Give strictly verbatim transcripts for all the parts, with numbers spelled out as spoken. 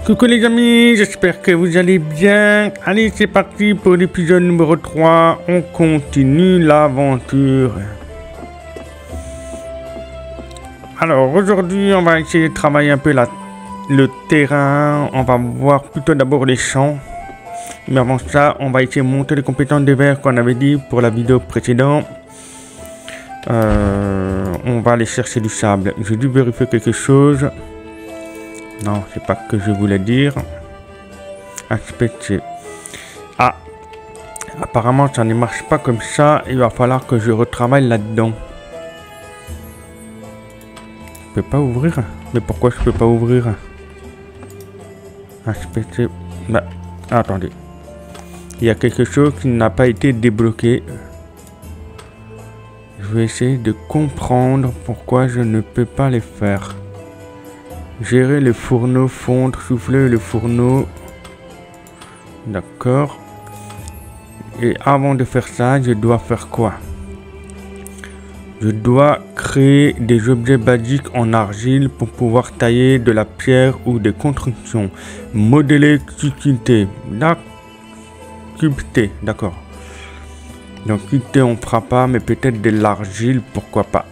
Coucou les amis, j'espère que vous allez bien. Allez, c'est parti pour l'épisode numéro trois. On continue l'aventure. Alors aujourd'hui, on va essayer de travailler un peu la, le terrain. On va voir plutôt d'abord les champs. Mais avant ça, on va essayer de monter les compétences de verre qu'on avait dit pour la vidéo précédente. Euh, on va aller chercher du sable. J'ai dû vérifier quelque chose. Non, c'est pas ce que je voulais dire. Aspect. Ah, apparemment ça ne marche pas comme ça. Il va falloir que je retravaille là-dedans. Je peux pas ouvrir. Mais pourquoi je peux pas ouvrir? Aspect. Bah, attendez. Il y a quelque chose qui n'a pas été débloqué. Je vais essayer de comprendre pourquoi je ne peux pas les faire. Gérer le fourneau, fondre, souffler le fourneau. D'accord. Et avant de faire ça, je dois faire quoi? Je dois créer des objets basiques en argile pour pouvoir tailler de la pierre ou des constructions. Modeler cubité. Cubité, d'accord. Donc cubité on fera pas, mais peut-être de l'argile, pourquoi pas.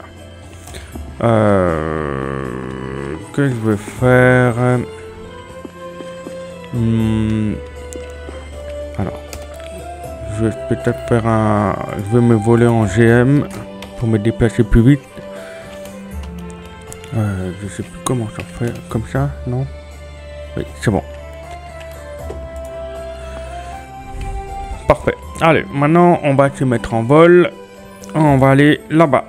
Euh... que je vais faire hmm. Alors je vais peut-être faire un je vais me voler en G M pour me déplacer plus vite. euh, je sais plus comment ça fait, comme ça, non? Oui, c'est bon, parfait. Allez, maintenant on va se mettre en vol. On va aller là-bas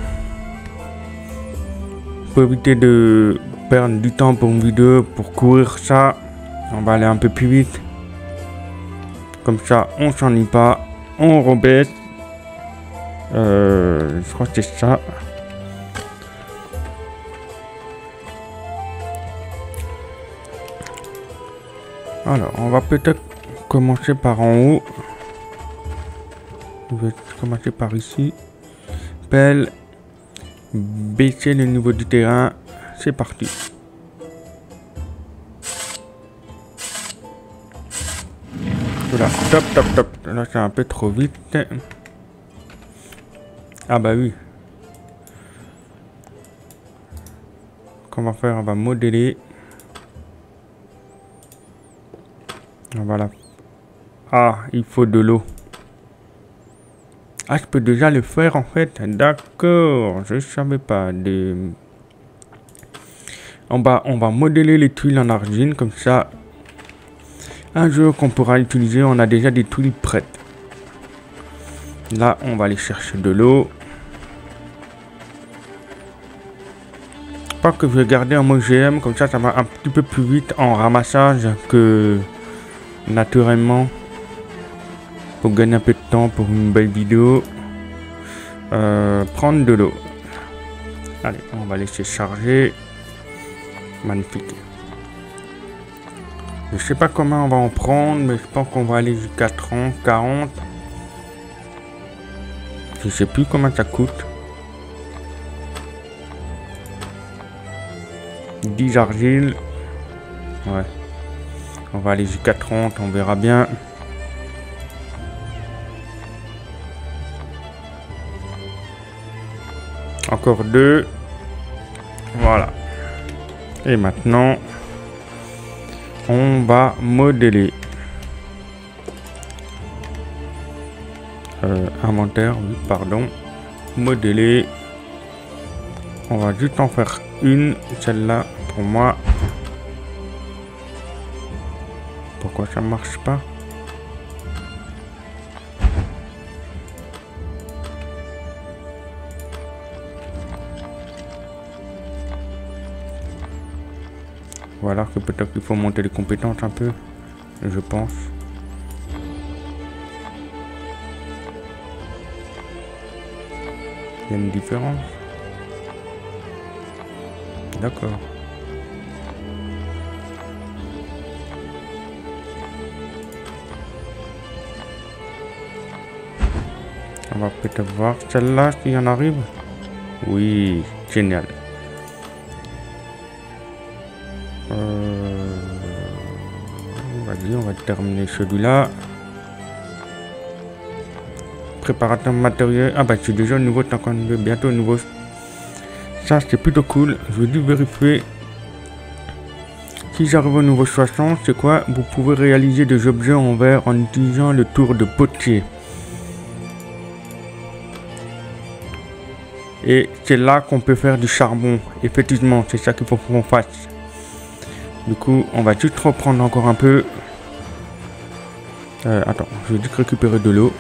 pour éviter de perdre du temps pour une vidéo. Pour courir ça, on va aller un peu plus vite, comme ça on s'ennuie pas, on rebête. euh, je crois que c'est ça. Alors on va peut-être commencer par en haut. Je vais commencer par ici. Pelle, baisser le niveau du terrain. C'est parti. Voilà, top, top, top. Là, c'est un peu trop vite. Ah bah oui. Qu'on va faire, on va modeler. Voilà. Ah, il faut de l'eau. Ah, je peux déjà le faire en fait. D'accord, je savais pas. De... On va, on va modeler les tuiles en argile comme ça. Un jour qu'on pourra utiliser, on a déjà des tuiles prêtes. Là, on va aller chercher de l'eau. Pas que je vais garder en mode G M, comme ça, ça va un petit peu plus vite en ramassage que naturellement. Pour gagner un peu de temps pour une belle vidéo. Euh, prendre de l'eau. Allez, on va laisser charger. Magnifique. Je sais pas comment on va en prendre, mais je pense qu'on va aller jusqu'à trente, quarante. Je sais plus comment ça coûte. dix argiles. Ouais. On va aller jusqu'à trente, on verra bien. Encore deux. Voilà. Et maintenant, on va modeler. Euh, inventaire, oui, pardon. Modeler. On va juste en faire une. Celle-là, pour moi. Pourquoi ça marche pas? Voilà, que peut-être qu'il faut monter les compétences un peu, je pense. Il y a une différence. D'accord. On va peut-être voir celle-là s'il y en arrive. Oui, génial. Euh... Vas-y, on va terminer celui-là. Préparateur matériel. Ah bah c'est déjà un nouveau temps qu'on veut bientôt un nouveau. Ça c'est plutôt cool. Je vais dû vérifier. Si j'arrive au niveau soixante, c'est quoi? Vous pouvez réaliser des objets en verre en utilisant le tour de potier. Et c'est là qu'on peut faire du charbon. Effectivement, c'est ça qu'il faut qu'on fasse. Du coup, on va juste reprendre encore un peu. Euh, attends, je vais juste récupérer de l'eau.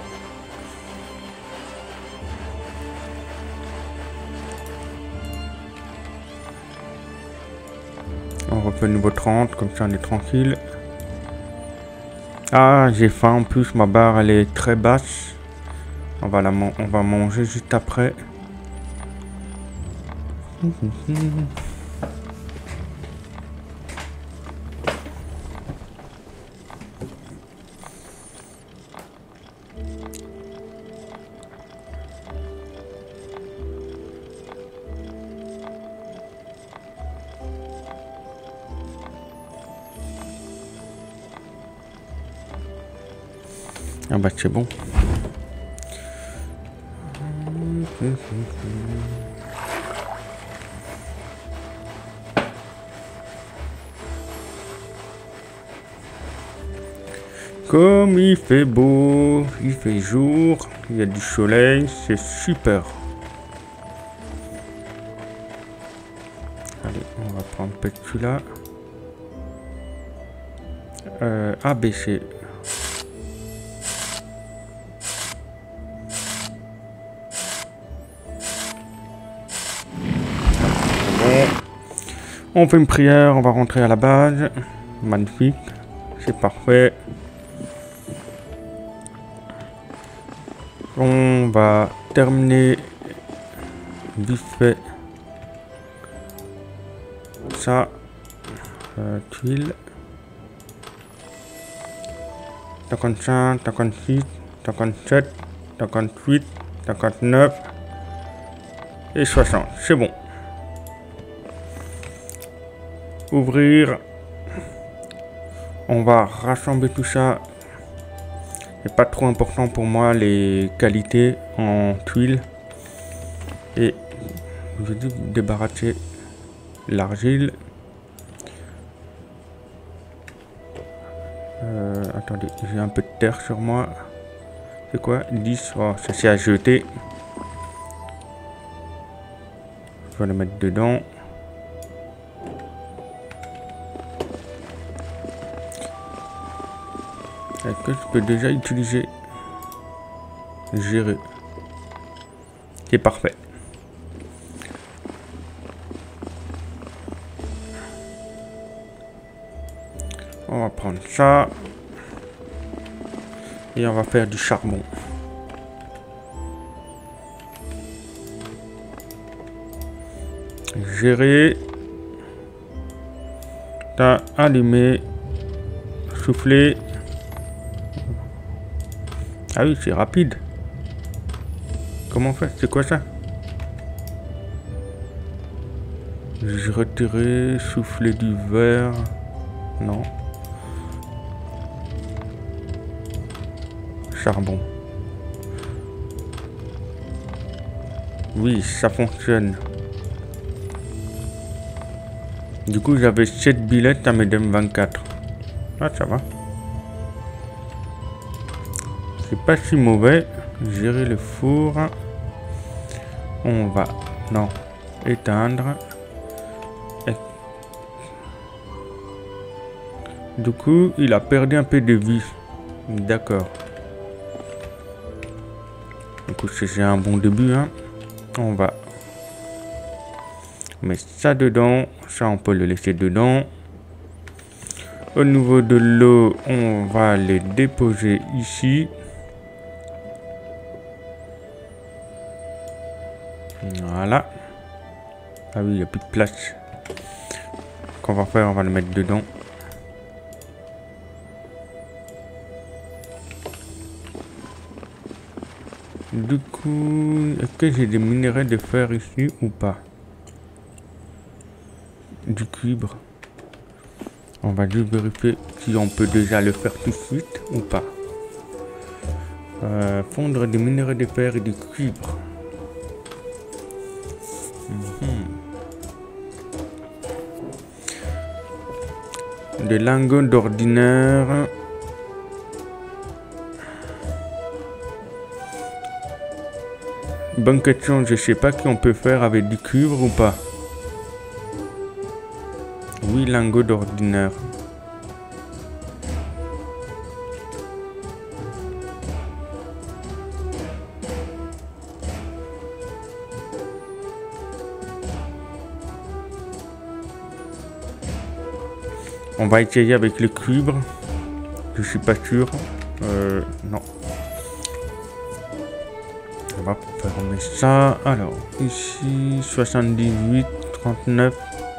On refait le niveau trente, comme ça on est tranquille. Ah, j'ai faim en plus, ma barre elle est très basse. On va, la man on va manger juste après. Ah bah c'est bon. Comme il fait beau, il fait jour, il y a du soleil, c'est super. Allez, on va prendre peut-être celui-là. Euh, A B C. On fait une prière, on va rentrer à la base. Magnifique, c'est parfait. On va terminer vite fait ça. Euh, tuile. cinquante-cinq, cinquante-six, cinquante-sept, cinquante-huit, cinquante-neuf et soixante. C'est bon. Ouvrir. On va rassembler tout ça. C'est pas trop important pour moi les qualités en tuiles. Et je vais débarrasser l'argile. Euh, attendez, j'ai un peu de terre sur moi. C'est quoi? dix. Oh, ça c'est à jeter. Je vais le mettre dedans. Est-ce que je peux déjà utiliser? Gérer. C'est parfait. On va prendre ça. Et on va faire du charbon. Gérer. T'as allumé. Souffler. Ah oui, c'est rapide. Comment on fait? C'est quoi ça? J'ai retiré, souffler du verre. Non. Charbon. Oui, ça fonctionne. Du coup, j'avais sept billettes à me donner vingt-quatre. Ah, ça va. C'est pas si mauvais. Gérer le four. On va, non, éteindre. Et... Du coup, il a perdu un peu de vie. D'accord. Du coup, c'est un bon début. Hein. On va mettre ça dedans. Ça, on peut le laisser dedans. Au niveau de l'eau, on va les déposer ici. Voilà. Ah oui, il n'y a plus de place. Qu'on va faire, on va le mettre dedans. Du coup, est-ce que j'ai des minerais de fer ici ou pas? Du cuivre. On va juste vérifier si on peut déjà le faire tout de suite ou pas. Euh, fondre des minerais de fer et du cuivre. Mm-hmm. Des lingots d'ordinaire. Bonne question, je sais pas si on peut faire avec du cuivre ou pas. Oui, lingots d'ordinaire. On va essayer avec le cuivre. Je suis pas sûr. Euh, non. On va fermer ça. Alors, ici, soixante-dix-huit, trente-neuf.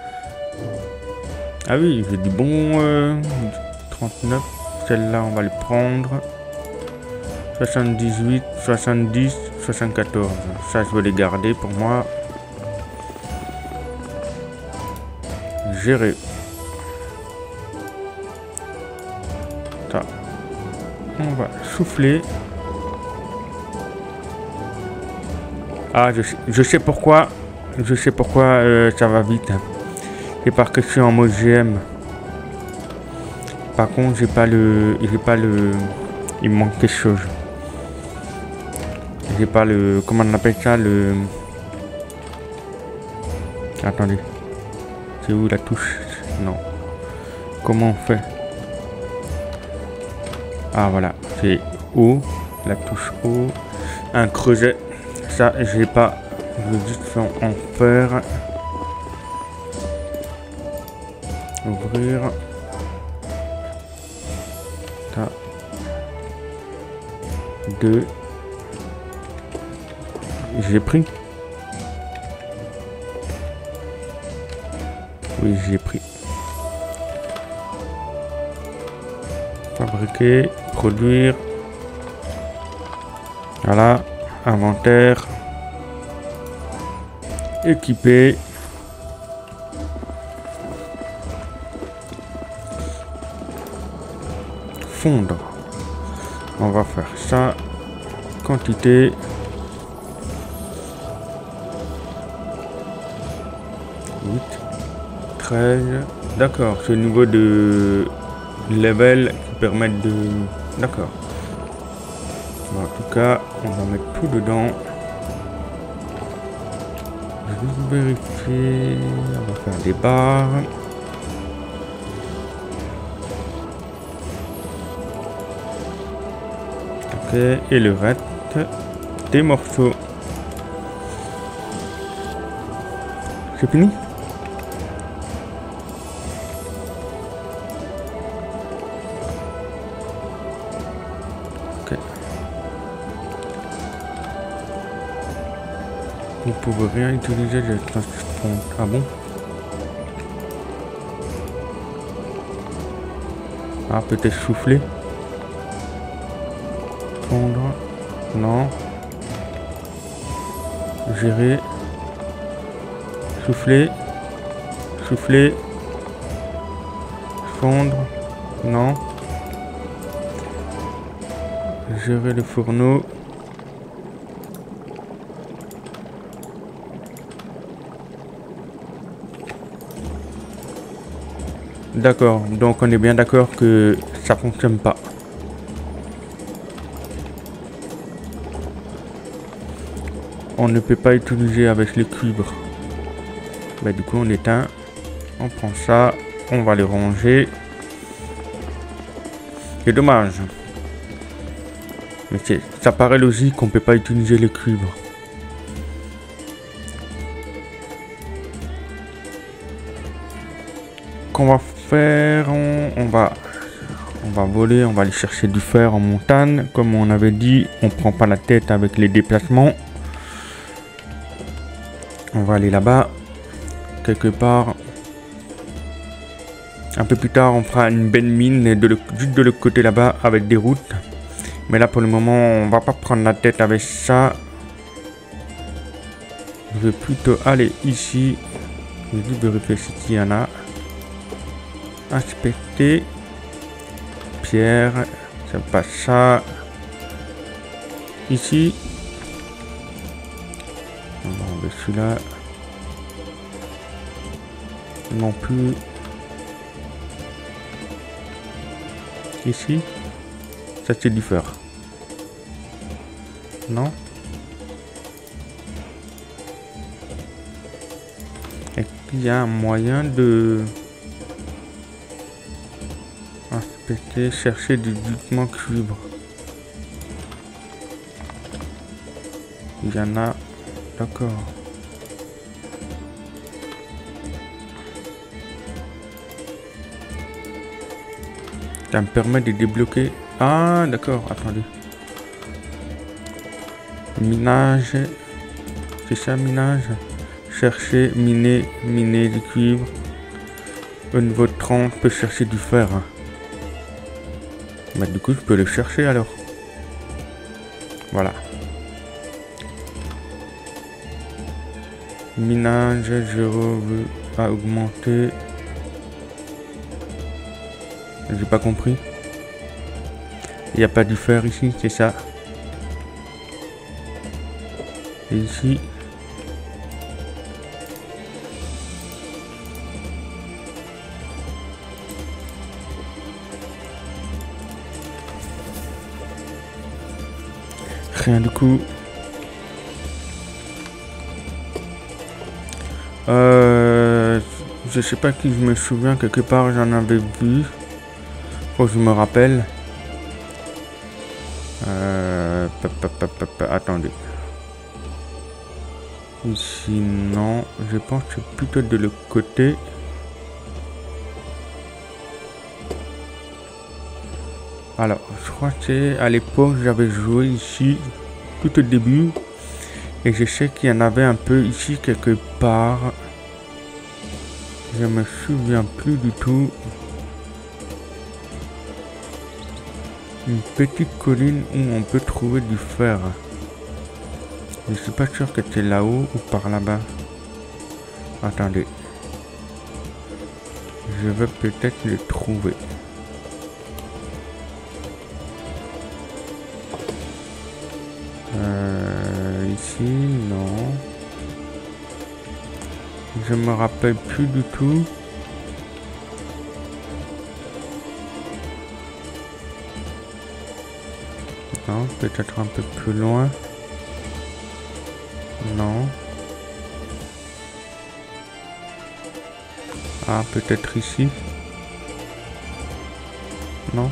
Ah oui, j'ai du bon euh, trente-neuf. Celle-là, on va le prendre. soixante-dix-huit, soixante-dix, soixante-quatorze. Ça, je vais les garder pour moi. Gérer. Ça. On va souffler. Ah, je sais, je sais pourquoi. Je sais pourquoi euh, ça va vite. C'est parce que je suis en mode G M. Par contre, j'ai pas le, j'ai pas le, il me manque quelque chose. J'ai pas le, comment on appelle ça, le. Attendez. C'est où la touche? Non. Comment on fait? Ah voilà, c'est O, la touche O. Un creuset. Ça, j'ai pas. Je vais juste en faire. Ouvrir. Ça. Deux. J'ai pris. Oui, j'ai pris. Fabriquer, produire. Voilà. Inventaire. Équiper. Fondre. On va faire ça. Quantité. huit. treize. D'accord. C'est au niveau de level qui permettent de... D'accord. Bon, en tout cas, on va mettre tout dedans. Je vais vérifier. On va faire des barres. Ok, et le reste, des morceaux. C'est fini? Ok. Vous pouvez rien utiliser de transpondre. Ah bon? Ah, peut-être souffler. Fondre. Non. Gérer. Souffler. Souffler. Fondre. Non. Gérer le fourneau. D'accord, donc on est bien d'accord que ça fonctionne pas. On ne peut pas utiliser avec le cuivre. Bah, du coup on éteint. On prend ça. On va le ranger. C'est dommage. Mais ça paraît logique qu'on peut pas utiliser le cuivre. Qu'on va faire, on, on va on va voler, on va aller chercher du fer en montagne. Comme on avait dit, on prend pas la tête avec les déplacements. On va aller là-bas, quelque part. Un peu plus tard, on fera une belle mine de le, juste de l'autre côté là-bas avec des routes. Mais là, pour le moment, on va pas prendre la tête avec ça. Je vais plutôt aller ici. Je vais juste vérifier s'il y en a. Inspecter. Pierre. C'est pas ça. Ici. Bon, ben celui-là. Non plus. Ici. Ça c'est du fer. Non. Est-ce qu'il y a un moyen de inspecter, chercher du dutement cuivre? Il y en a. D'accord. Ça me permet de débloquer. Ah, d'accord, attendez. Minage. C'est ça, minage. Chercher, miner, miner du cuivre. Au niveau trente, peut chercher du fer. Bah, du coup, je peux le chercher alors. Voilà. Minage, je veux à augmenter. J'ai pas compris. Il n'y a pas du fer ici, c'est ça. Et ici. Rien du coup. Euh, je sais pas qui je me souviens, quelque part j'en avais vu. Faut que je me rappelle. Euh, pa, pa, pa, pa, pa, attendez. Ici non, je pense que c'est plutôt de l'autre côté. Alors, je crois que c'est à l'époque j'avais joué ici tout au début. Et je sais qu'il y en avait un peu ici quelque part. Je me souviens plus du tout. Une petite colline où on peut trouver du fer. Je suis pas sûr que c'est là-haut ou par là-bas. Attendez. Je vais peut-être le trouver. Euh, ici, non. Je me rappelle plus du tout. Non, peut-être un peu plus loin. Non. Ah, peut-être ici. Non.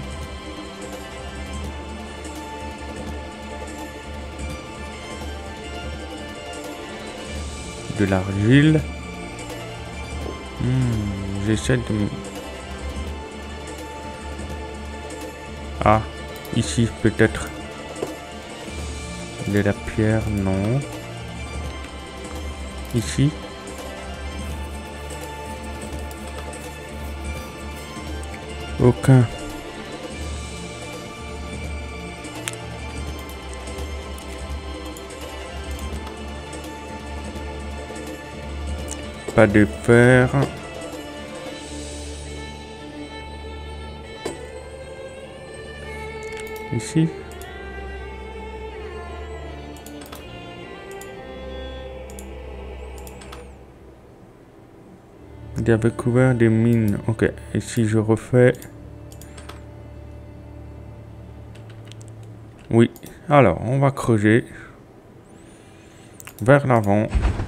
De l'argile. Hmm, j'essaie de... Ah, ici peut-être. De la pierre, non. Ici. Aucun. Pas de fer. Ici. Il y avait couvert des mines. Ok. Et si je refais... Oui. Alors, on va creuser. Vers l'avant.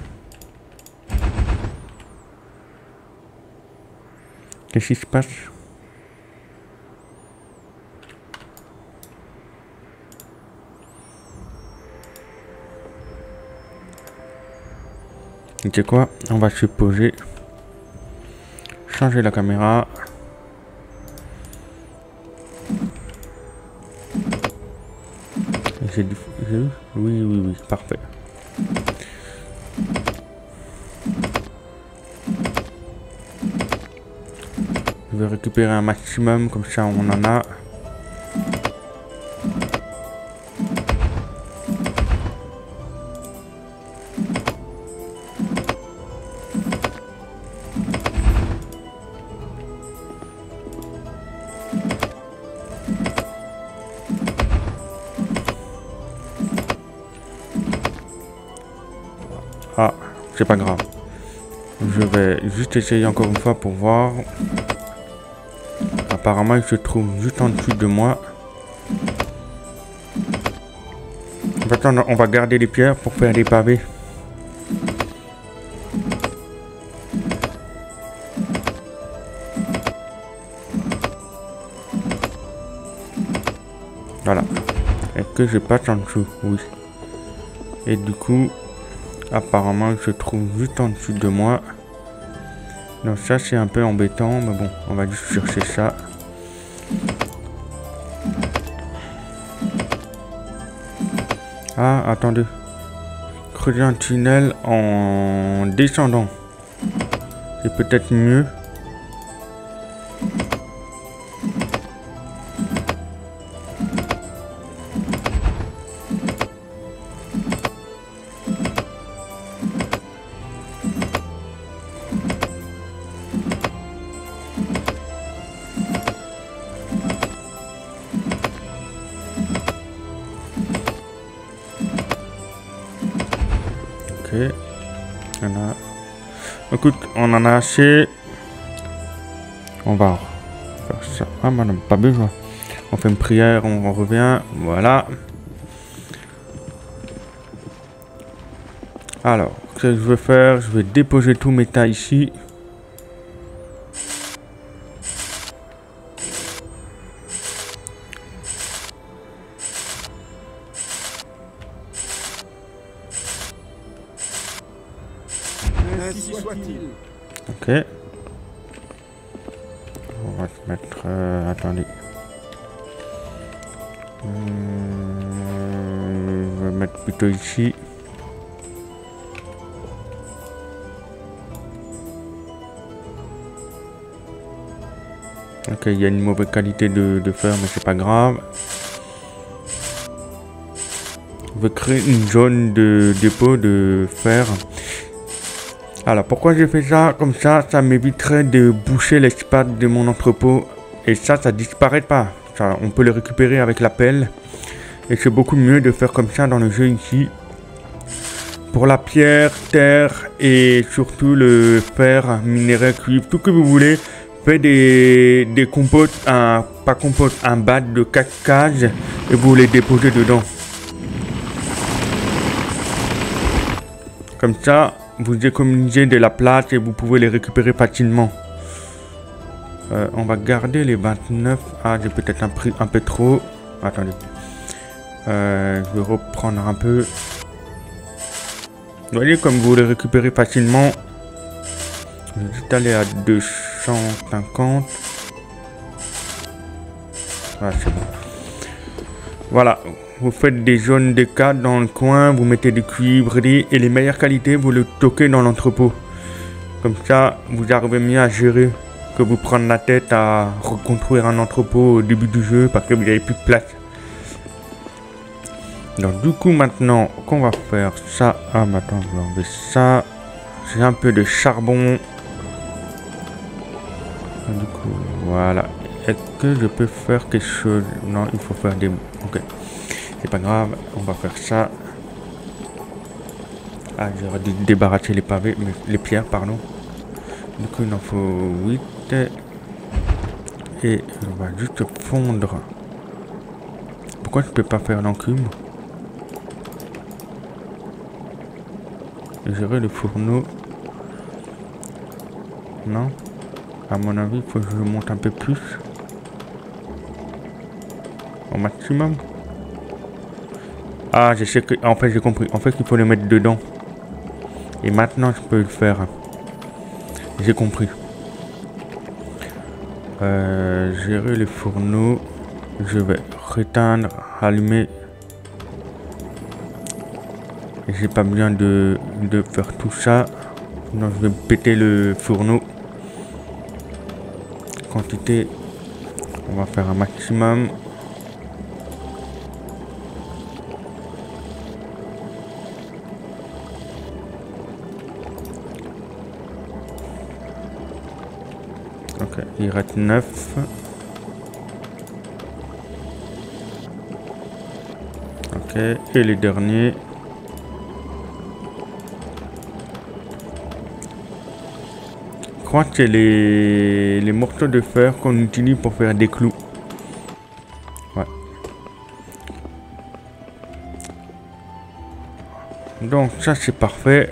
Qu'est-ce qui se passe? C'est quoi? On va se poser. Changer la caméra. J'ai du... Oui, oui, oui, parfait. Je vais récupérer un maximum, comme ça on en a. c'est pas grave. Je vais juste essayer encore une fois pour voir. Apparemment, il se trouve juste en dessous de moi. Maintenant, on va garder les pierres pour faire des pavés. Voilà. Est-ce que je passe en dessous? Oui. Et du coup, apparemment, il se trouve juste en dessous de moi. Donc ça, c'est un peu embêtant, mais bon, on va juste chercher ça. Ah, attendez. Creuser un tunnel en descendant. C'est peut-être mieux. On a... Écoute, on en a assez. On va faire ça. Ah, madame, pas besoin. On fait une prière, on revient. Voilà. Alors, ce que je vais faire, je vais déposer tous mes tas ici. Ok. On va se mettre... Euh, attendez. Euh, je vais mettre plutôt ici. Ok, il y a une mauvaise qualité de, de fer, mais c'est pas grave. Je vais créer une zone de dépôt de fer. Alors, pourquoi j'ai fait ça comme ça? Ça m'éviterait de boucher l'espace de mon entrepôt. Et ça, ça disparaît pas. Ça, on peut le récupérer avec la pelle. Et c'est beaucoup mieux de faire comme ça dans le jeu ici. Pour la pierre, terre et surtout le fer, minerai, cuivre, tout que vous voulez. Faites des, des compotes, un, pas compote, un bac de quatre cases et vous les déposez dedans. Comme ça, vous économisez de la place et vous pouvez les récupérer facilement. Euh, on va garder les vingt-neuf. Ah, j'ai peut-être un prix un peu trop. Attendez. Euh, je vais reprendre un peu. Vous voyez comme vous les récupérez facilement. Je vais juste aller à deux cent cinquante. Ah, c'est bon. Voilà. Vous faites des zones de cadre dans le coin, vous mettez du cuivre et les meilleures qualités, vous le stockez dans l'entrepôt. Comme ça, vous arrivez mieux à gérer que vous prendre la tête à reconstruire un entrepôt au début du jeu parce que vous n'avez plus de place. Donc du coup maintenant qu'on va faire ça. Ah maintenant je vais enlever ça. J'ai un peu de charbon. Du coup voilà. Est-ce que je peux faire quelque chose? Non, il faut faire des... Ok. C'est pas grave, on va faire ça. Ah, j'aurais dû débarrasser les pavés, mais les pierres, pardon. Du coup, il en faut huit. Et on va juste fondre. Pourquoi je peux pas faire l'enclume? Gérer le fourneau. Non. À mon avis, il faut que je le monte un peu plus. Au maximum. Ah, je sais que... En fait, j'ai compris. En fait, il faut le mettre dedans. Et maintenant, je peux le faire. J'ai compris. Euh, gérer les fourneaux. Je vais réteindre, allumer. J'ai pas besoin de, de faire tout ça. Sinon, je vais péter le fourneau. Quantité. On va faire un maximum. Ok, il reste neuf. Ok, et les derniers. crois que c'est les... les morceaux de fer qu'on utilise pour faire des clous. Ouais. Donc ça c'est parfait.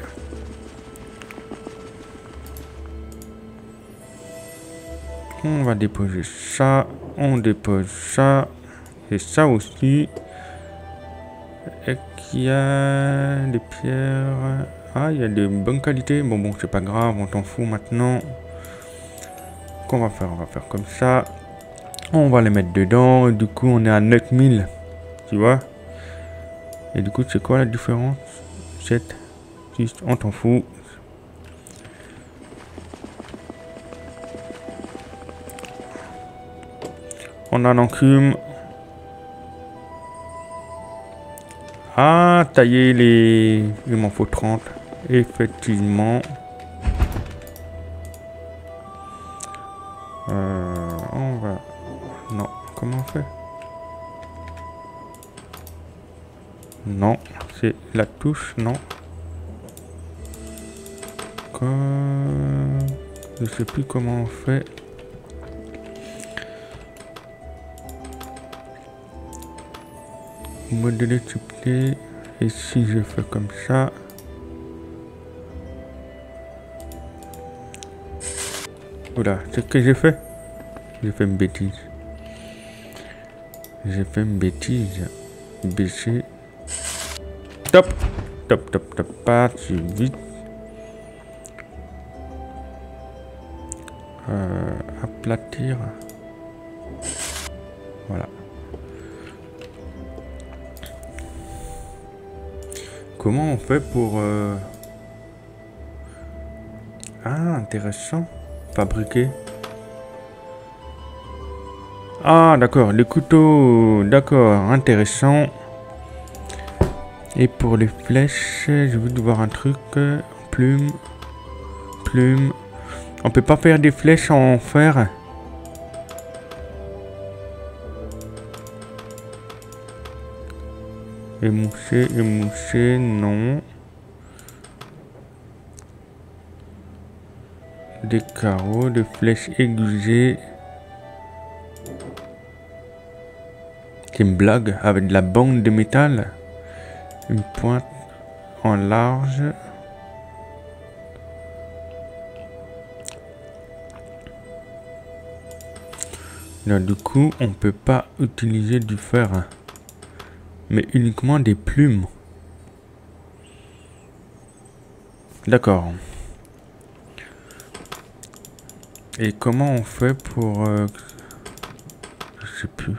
On va déposer ça. On dépose ça. Et ça aussi. Et qu'il y a des pierres. Ah, il y a de bonnes qualités. Bon, bon, c'est pas grave, on t'en fout maintenant. Qu'on va faire, on va faire comme ça. On va les mettre dedans. Et du coup, on est à neuf mille. Tu vois? Et du coup, c'est quoi la différence? sept, six, on t'en fout. On a l'enclume. Ah, tailler les... Il m'en faut trente. Effectivement. Euh, on va... Non, comment on fait? Non, c'est la touche, non. Comme... Je sais plus comment on fait. Modeler, suppléer. Et si je fais comme ça... Oula, c'est ce que j'ai fait. J'ai fait une bêtise. J'ai fait une bêtise. Baisser. Top. Top, top, top. Pas si vite. Euh, aplatir. Voilà. Comment on fait pour... Euh... Ah, intéressant. Fabriquer. Ah, d'accord. Les couteaux. D'accord. Intéressant. Et pour les flèches, je veux voir un truc. Plume. Plume. On peut pas faire des flèches en fer. Émoussé, émoussé, non. Des carreaux, des flèches aiguisées. C'est une blague avec de la bande de métal. Une pointe en large. Là, du coup, on peut pas utiliser du fer, hein, mais uniquement des plumes. D'accord. Et comment on fait pour... Euh, je sais plus.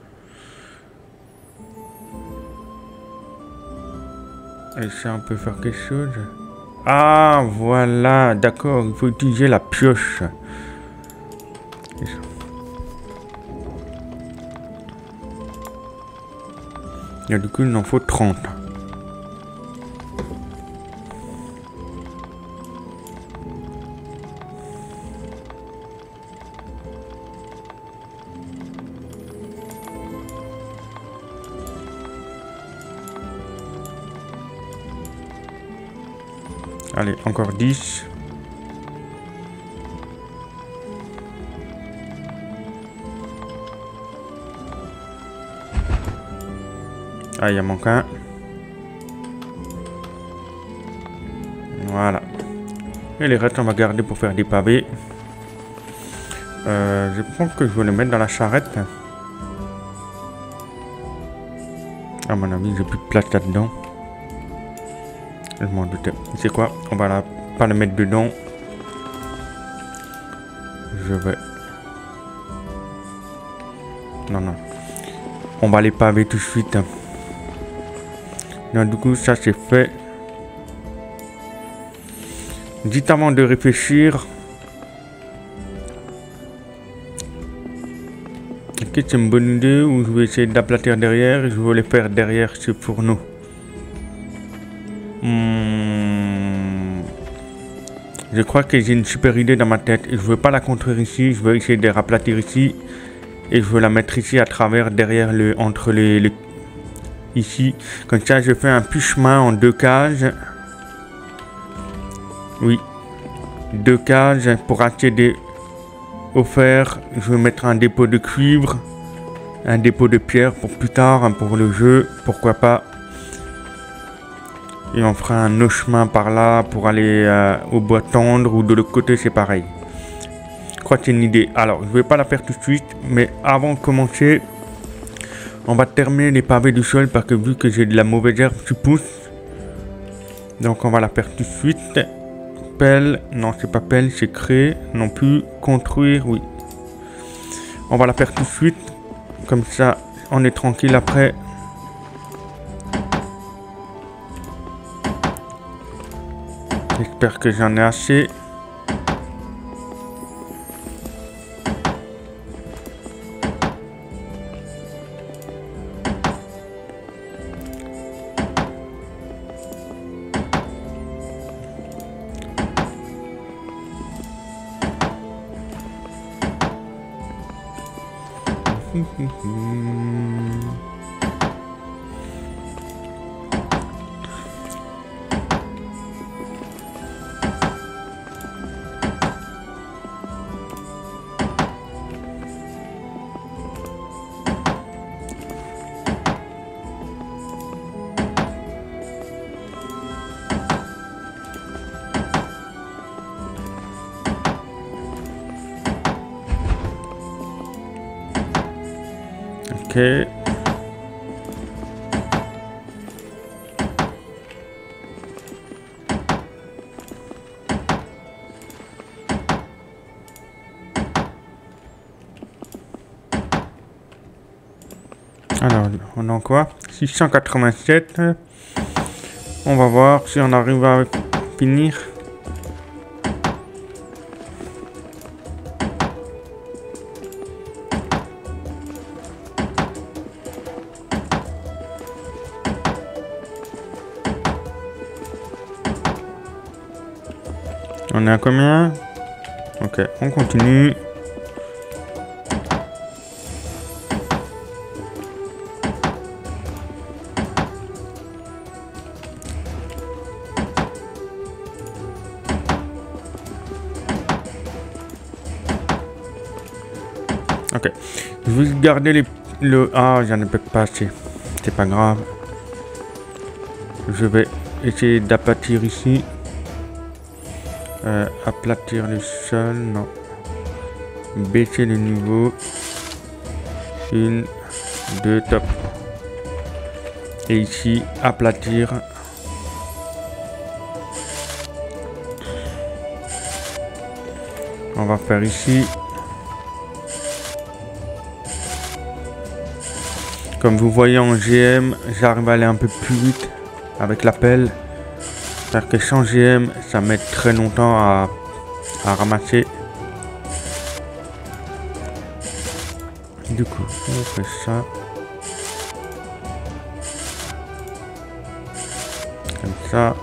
Et ça, on peut faire quelque chose. Ah, voilà, d'accord. Il faut utiliser la pioche. Et du coup, il en faut trente. Allez, encore dix. Ah, il y a manque un. Voilà. Et les restes, on va garder pour faire des pavés. Euh, je pense que je vais les mettre dans la charrette. À mon avis, j'ai plus de place là-dedans. Je m'en doutais. C'est quoi? On va la, pas le mettre dedans. Je vais... Non, non. On va les paver tout de suite. Donc, du coup, ça c'est fait. Dites avant de réfléchir. Est-ce que c'est une bonne idée ou je vais essayer d'aplatir derrière et je vais les faire derrière ce fourneau? Hmm. Je crois que j'ai une super idée dans ma tête et je ne veux pas la construire ici. Je vais essayer de raplatir ici et je veux la mettre ici à travers derrière le entre les, les ici. Comme ça, je fais un push-chemin en deux cases. Oui. deux cases pour accéder au fer. Je vais mettre un dépôt de cuivre, un dépôt de pierre pour plus tard, pour le jeu, pourquoi pas. Et on fera un autre chemin par là pour aller euh, au bois tendre, ou de l'autre côté c'est pareil. Je crois que c'est une idée. Alors je vais pas la faire tout de suite, mais avant de commencer, on va terminer les pavés du sol parce que vu que j'ai de la mauvaise herbe qui pousse, donc on va la faire tout de suite. Pelle, non c'est pas pelle, c'est créer, non plus, construire, oui. On va la faire tout de suite, comme ça on est tranquille après. J'espère que j'en ai assez. Ok. Alors, on a quoi? six cent quatre-vingt-sept. On va voir si on arrive à finir. On est à combien? Ok, on continue. Ok, je vais garder les, le... Ah, j'en ai pas assez. C'est pas grave. Je vais essayer d'aplatir ici. Euh, aplatir le sol, non. Baisser le niveau. Une, deux, top. Et ici, aplatir. On va faire ici. Comme vous voyez en G M, j'arrive à aller un peu plus vite avec la pelle. C'est-à-dire que sans G M, ça met très longtemps à, à ramasser. Du coup, on fait ça. Comme ça.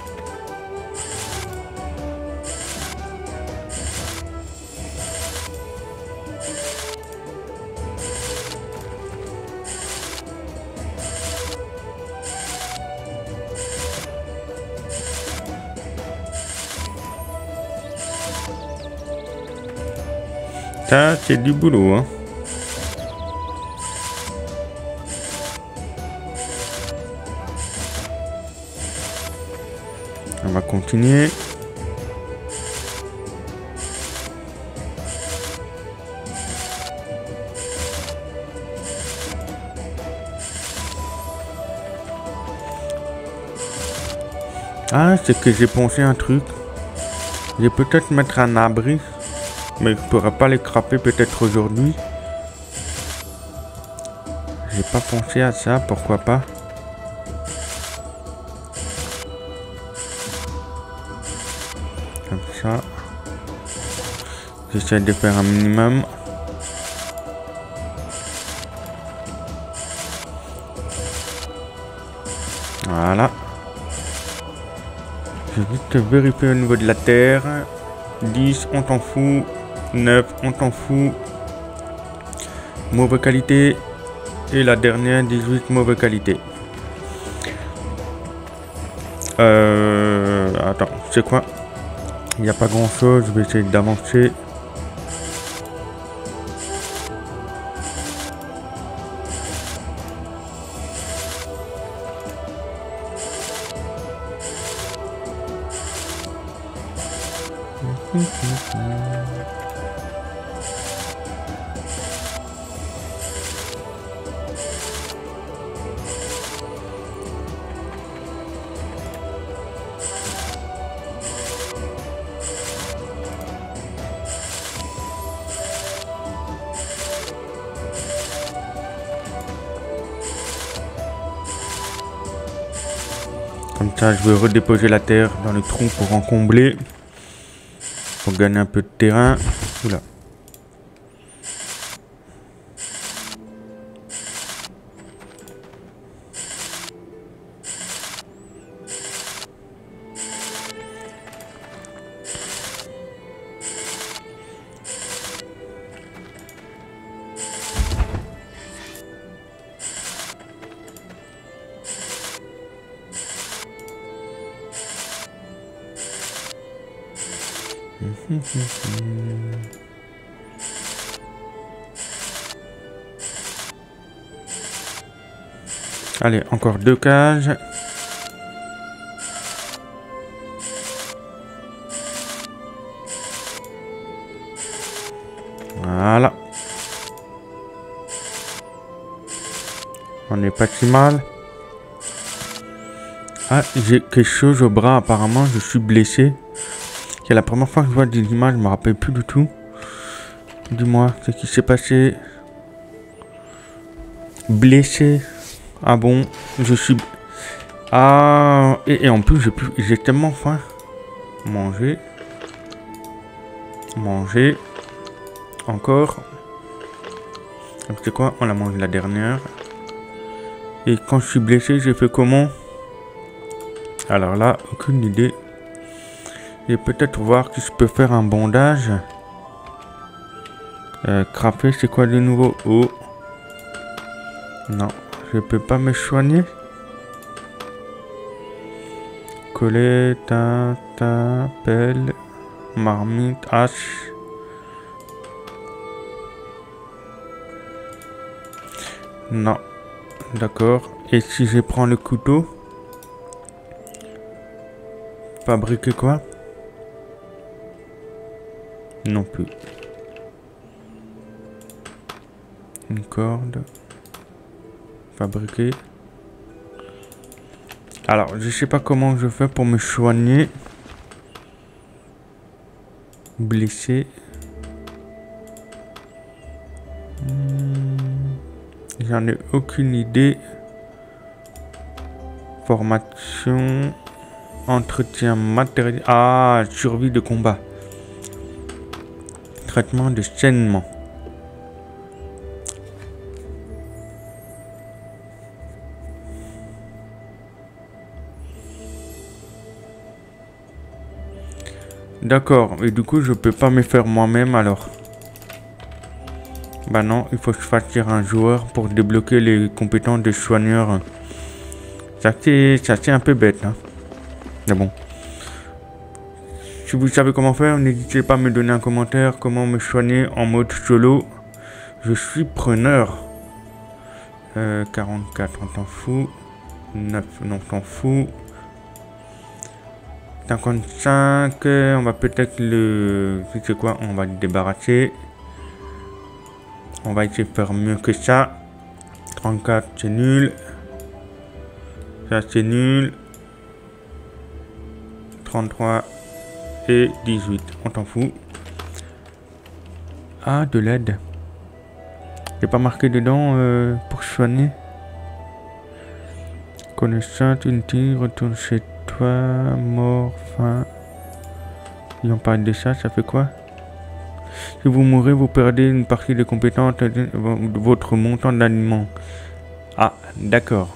Ça, c'est du boulot, hein. On va continuer. Ah, c'est que j'ai pensé un truc. Je vais peut-être mettre un abri. Mais je pourrais pas les craper peut-être aujourd'hui. J'ai pas pensé à ça, pourquoi pas. Comme ça. J'essaie de faire un minimum. Voilà. Je vais vite vérifier au niveau de la terre. dix, on t'en fout. neuf, on t'en fout. Mauvaise qualité. Et la dernière, dix-huit, mauvaise qualité. Euh... Attends, c'est quoi? Il n'y a pas grand chose, je vais essayer d'avancer. Comme ça, je vais redéposer la terre dans le trou pour en combler. Pour gagner un peu de terrain. Oula. Allez, encore deux cages. Voilà. On n'est pas si mal. Ah, j'ai quelque chose au bras. Apparemment, je suis blessé. C'est la première fois que je vois des images, je me rappelle plus du tout. Dis-moi, ce qui s'est passé. Blessé. Ah bon, je suis... Ah, et, et en plus, j'ai plus... j'ai tellement faim. Manger. Manger. Encore. C'est quoi? On a mangé la dernière. Et quand je suis blessé, j'ai fait comment? Alors là, aucune idée. Et peut-être voir si je peux faire un bandage. Euh, crapé, c'est quoi de nouveau? Oh. Non, je peux pas me soigner. Coller, ta, ta, pelle, marmite, hache. Non, d'accord. Et si je prends le couteau? Fabriquer quoi? Non plus. Une corde. Fabriquer. Alors, je sais pas comment je fais pour me soigner. Blessé. Hmm, J'en ai aucune idée. Formation. Entretien matériel. Ah, survie de combat. Traitement de saignement. D'accord, et du coup je peux pas me faire moi-même alors. Bah non, il faut que je fasse tirer un joueur pour débloquer les compétences de soigneur. C'est assez un peu bête, hein. Mais bon. Si vous savez comment faire, n'hésitez pas à me donner un commentaire comment me soigner en mode solo. Je suis preneur. Euh, quarante-quatre, on t'en fout. neuf, non, on t'en fout. cinquante-cinq, on va peut-être le... C'est quoi? On va le débarrasser. On va essayer de faire mieux que ça. trente-quatre, c'est nul. Ça, c'est nul. trente-trois et dix-huit, on t'en fout. Ah, de l'aide. J'ai pas marqué dedans euh, pour soigner. Connaissance, inutile, retourne chez toi, mort, faim. Ils ont parlé de ça, ça fait quoi? Si vous mourrez, vous perdez une partie des compétences de votre montant d'aliments. Ah, d'accord.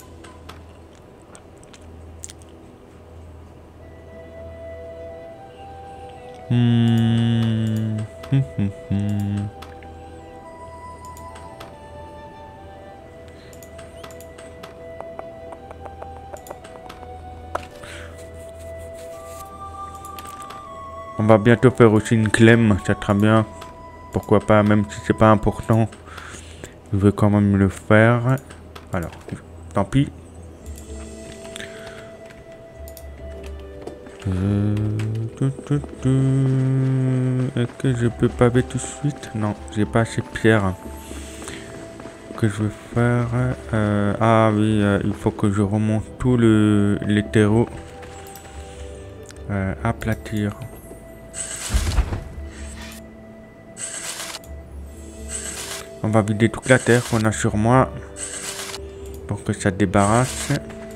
Hmm. Hum, hum, hum. On va bientôt faire aussi une clem, ça sera bien. Pourquoi pas, même si c'est pas important. Je vais quand même le faire. Alors, tant pis. Euh... Est-ce que je peux paver tout de suite? Non, j'ai pas assez de pierre. Que je vais faire... Euh... Ah oui, euh, il faut que je remonte tout le les terreaux. Euh, aplatir. On va vider toute la terre qu'on a sur moi pour que ça débarrasse.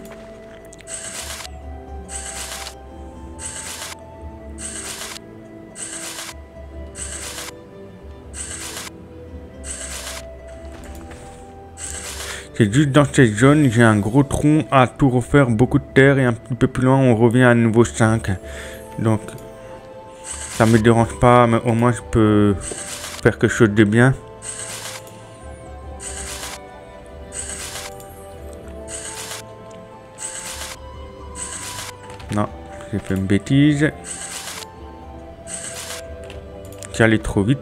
C'est juste dans cette zone, j'ai un gros tronc à tout refaire, beaucoup de terre et un petit peu plus loin on revient à nouveau cinq. Donc ça me dérange pas, mais au moins je peux faire quelque chose de bien. Non, j'ai fait une bêtise. J'allais trop vite.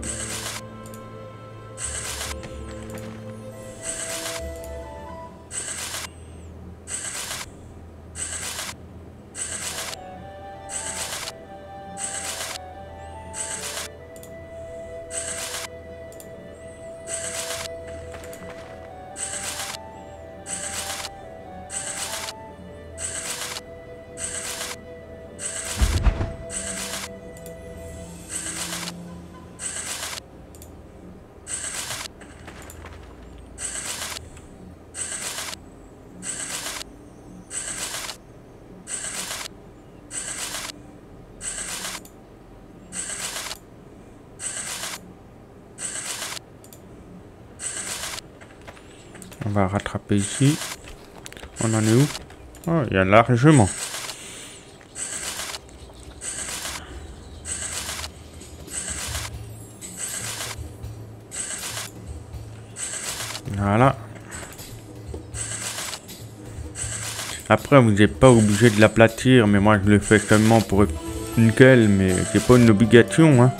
On va rattraper ici. On en est où? Oh, il y a largement. Voilà. Après, vous n'êtes pas obligé de l'aplatir, mais moi je le fais seulement pour être nickel, mais c'est pas une obligation, hein.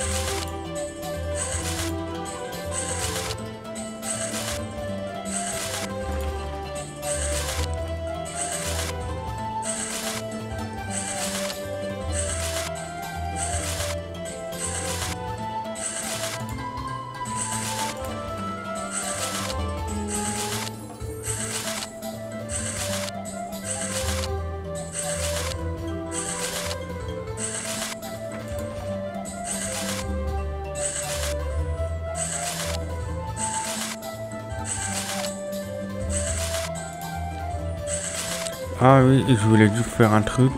Ah oui, je voulais juste faire un truc.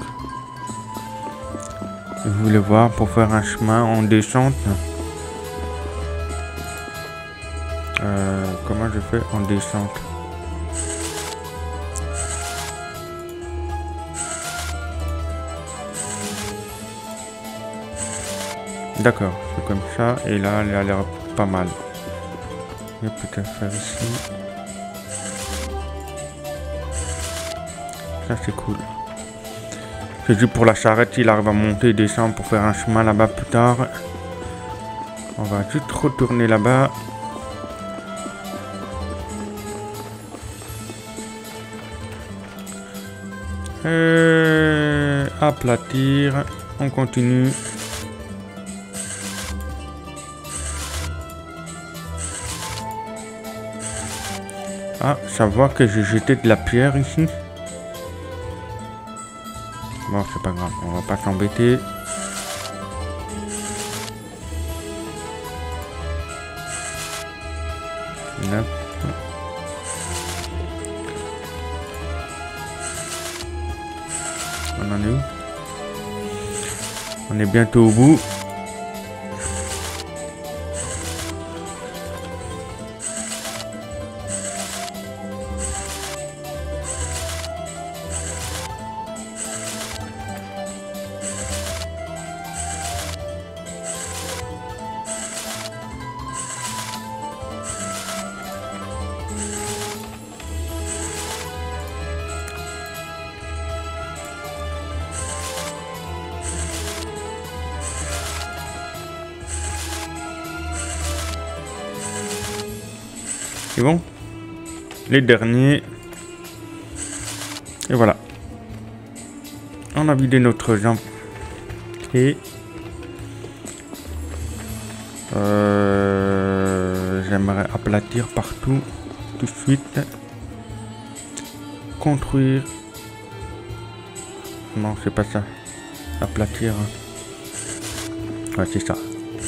Je voulais voir pour faire un chemin en descente. Euh, comment je fais en descente? D'accord, c'est comme ça. Et là, elle a l'air pas mal. Je vais peut-être faire ici. Ça c'est cool. C'est juste pour la charrette, il arrive à monter et descendre pour faire un chemin là-bas plus tard. On va juste retourner là-bas. Et aplatir. On continue. Ah, ça voit que j'ai jeté de la pierre ici. Bon, c'est pas grave, on va pas s'embêter. Hop. On en est où? On est bientôt au bout. C'est bon. Les derniers. Et voilà. On a vidé notre jambe. Et... Euh, j'aimerais aplatir partout. Tout de suite. Construire. Non, c'est pas ça. Aplatir. Ouais, c'est ça.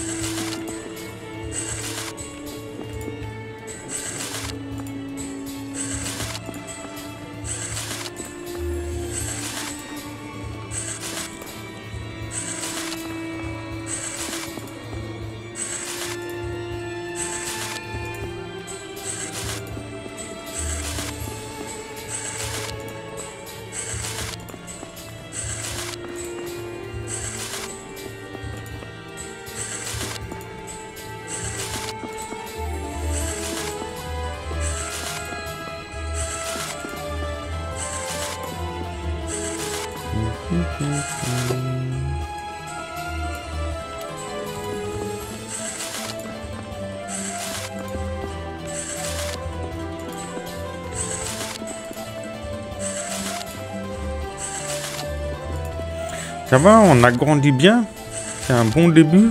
Ça va, on agrandit bien. C'est un bon début.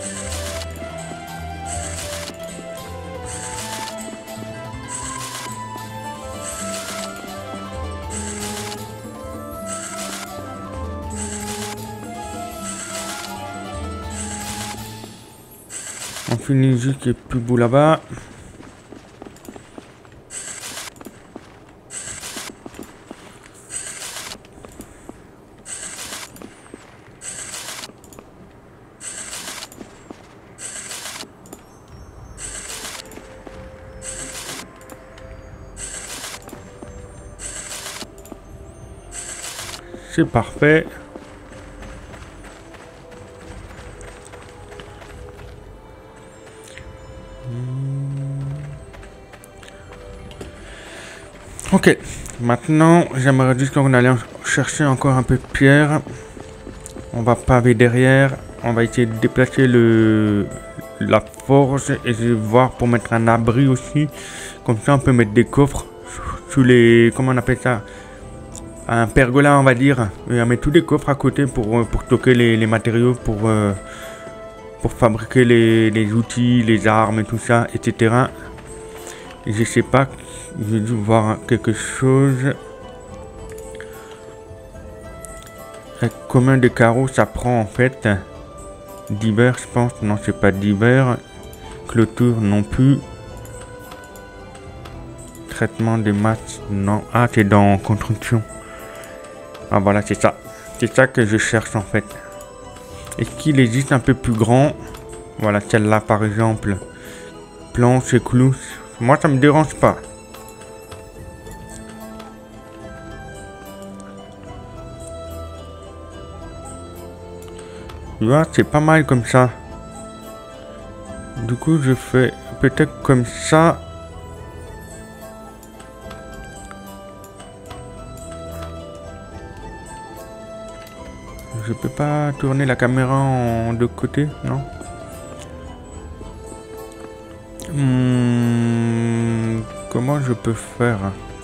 On finit juste les plus beaux là-bas. C'est parfait. Ok, maintenant j'aimerais juste qu'on allait chercher encore un peu de pierre. On va paver derrière. On va essayer de déplacer le la forge et je vais voir pour mettre un abri aussi. Comme ça on peut mettre des coffres sous les... comment on appelle ça? Un pergola on va dire. Et on met tous les coffres à côté pour, pour stocker les, les matériaux pour, euh, pour fabriquer les, les outils, les armes et tout ça, et cetera. Et je sais pas, j'ai dû voir quelque chose. Et combien de carreaux ça prend en fait? D'hiver je pense, non c'est pas d'hiver. Clôture non plus. Traitement des masses, non. Ah c'est dans construction. Ah voilà c'est ça. C'est ça que je cherche en fait. Est-ce qu'il existe un peu plus grand? Voilà celle-là par exemple. Planche et clous. Moi ça me dérange pas. Tu vois, c'est pas mal comme ça. Du coup je fais peut-être comme ça. Je peux pas tourner la caméra en deux côtés, non? Hmm, comment je peux faire?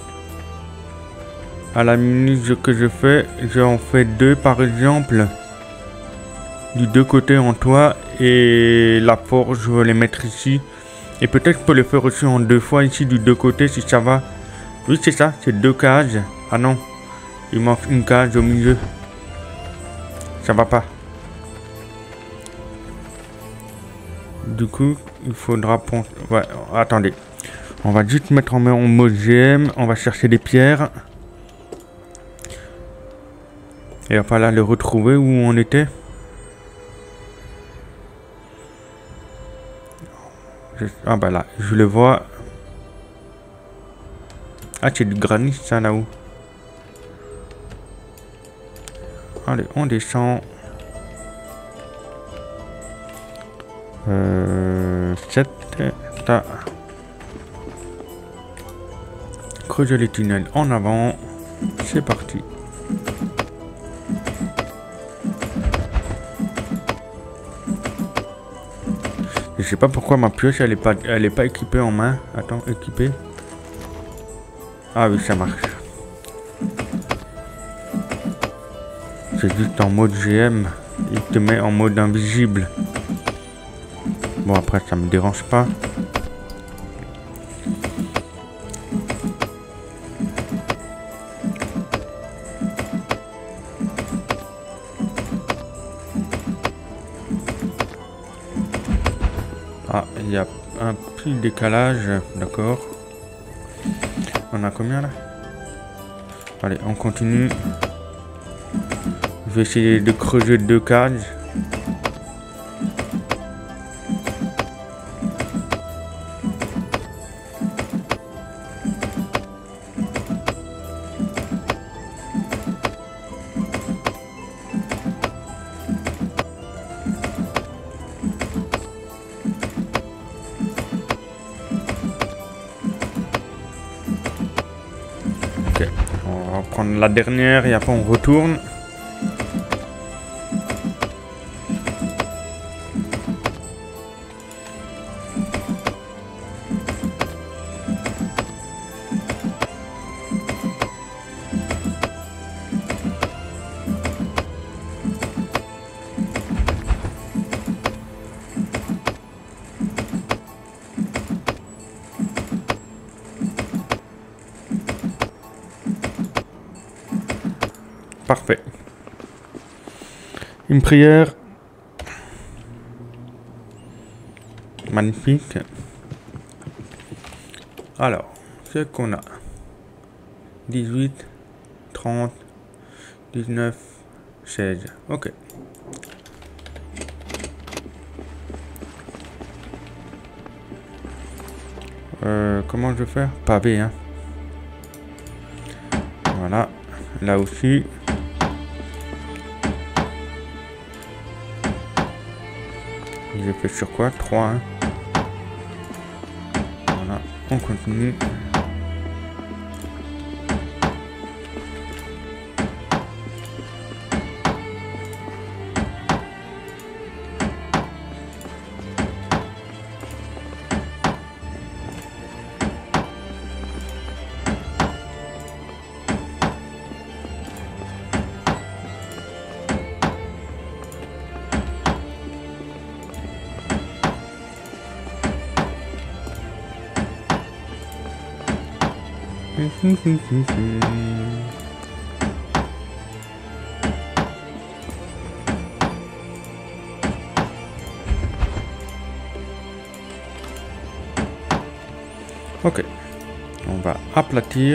À la minute ce que je fais, j'en fais deux par exemple. Du deux côtés en toit et la forge, je vais les mettre ici. Et peut-être je peux le faire aussi en deux fois ici du deux côtés si ça va. Oui c'est ça, c'est deux cases. Ah non, il manque une case au milieu. Ça va pas. Du coup, il faudra prendre... Ouais, attendez. On va juste mettre en mode G M. On va chercher des pierres. Et il va falloir le retrouver où on était. Je... Ah bah là, je le vois. Ah, c'est du granit ça là-haut. Allez, on descend. Euh, sept. Là. Creuser les tunnels en avant. C'est parti. Je sais pas pourquoi ma pioche elle est pas, elle est pas équipée en main. Attends, équipée. Ah oui, ça marche. C'est juste en mode G M. Il te met en mode invisible. Bon, après, ça me dérange pas. Ah, il y a un petit décalage. D'accord. On a combien là? Allez, on continue. Je vais essayer de creuser deux cages. Ok, on va prendre la dernière et après on retourne. Parfait. Une prière. Magnifique. Alors, ce qu'on a. dix-huit, trente, dix-neuf, seize. Ok. Euh, comment je vais faire? Pavé, hein. Voilà. Là aussi. J'ai fait sur quoi? trois, hein. Voilà, on continue. Ok, on va aplatir.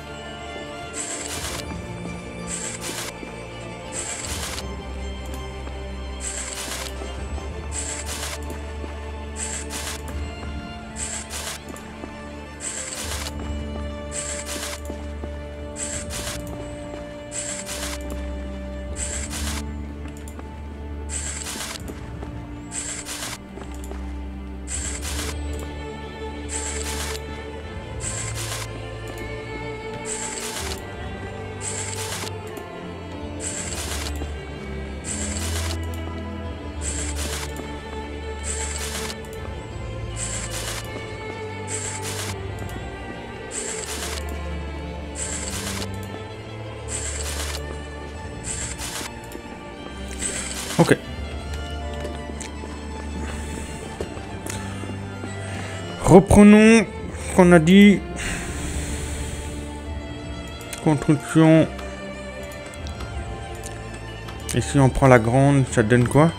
Ok. Reprenons ce qu'on a dit. Construction. Et si on prend la grande, ça donne quoi?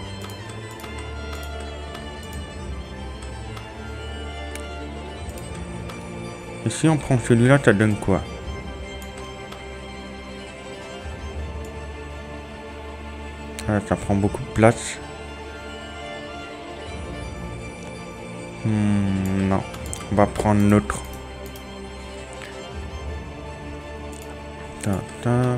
Et si on prend celui-là, ça donne quoi? Ah, ça prend beaucoup de place. Hmm, non, on va prendre notre. Ta, ta.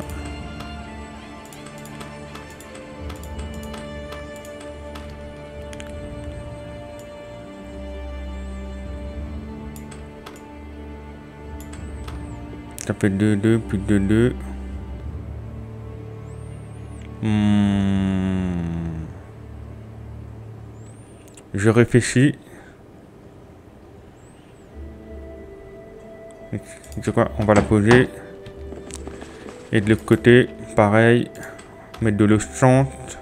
Ça fait deux, deux, puis deux, deux. Hmm. Je réfléchis. C'est quoi? On va la poser. Et de l'autre côté, pareil. Mettre de l'eau chante.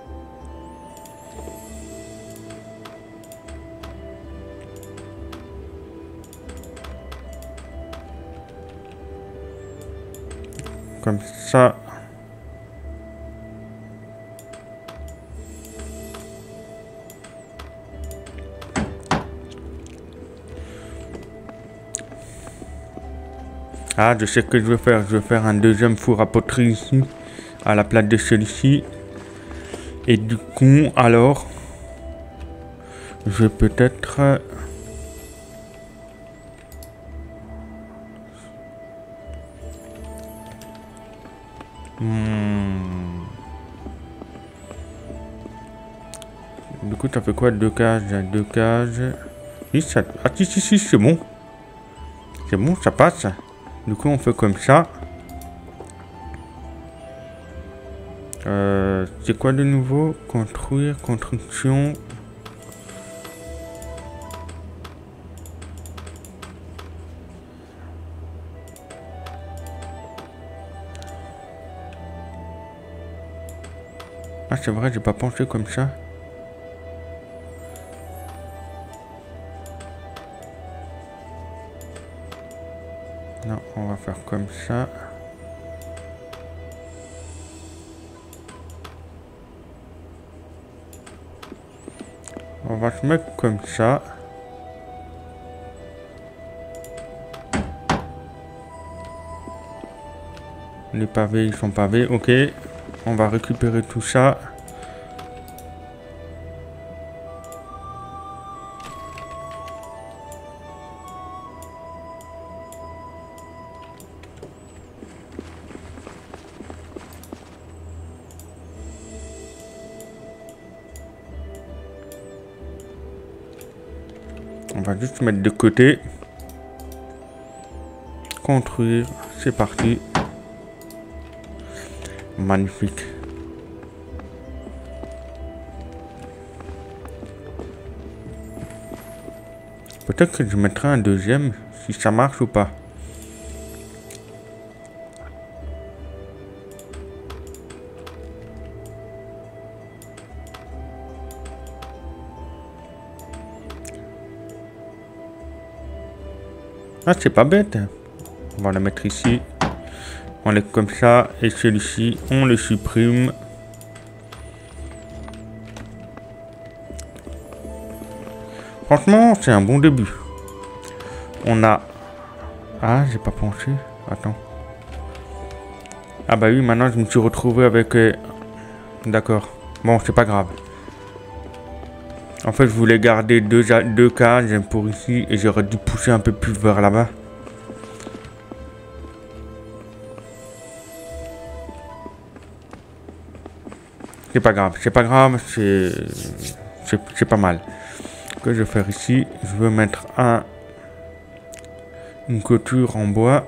Comme ça. Ah, je sais ce que je vais faire. Je vais faire un deuxième four à poterie ici, à la place de celui-ci. Et du coup, alors, je vais peut-être... Hmm. Du coup, ça fait quoi? Deux cages, deux cages. Oui, ça... Ah, si, si, si, c'est bon. C'est bon, ça passe. Du coup, on fait comme ça. Euh, c'est quoi de nouveau? Construire, construction. Ah, c'est vrai, j'ai pas pensé comme ça. Non, on va faire comme ça. On va se mettre comme ça. Les pavés, ils sont pavés, ok. On va récupérer tout ça. On va juste mettre de côté. Construire, c'est parti. Magnifique. Peut-être que je mettrai un deuxième, si ça marche ou pas. Ah, c'est pas bête. On va la mettre ici. On laisse comme ça. Et celui-ci, on le supprime. Franchement, c'est un bon début. On a... Ah, j'ai pas pensé. Attends. Ah bah oui, maintenant je me suis retrouvé avec... Euh... D'accord. Bon, c'est pas grave. En fait, je voulais garder deux, deux cages pour ici. Et j'aurais dû pousser un peu plus vers là-bas. C'est pas grave, c'est pas grave, c'est c'est pas mal. Ce que je vais faire ici, je vais mettre un une clôture en bois.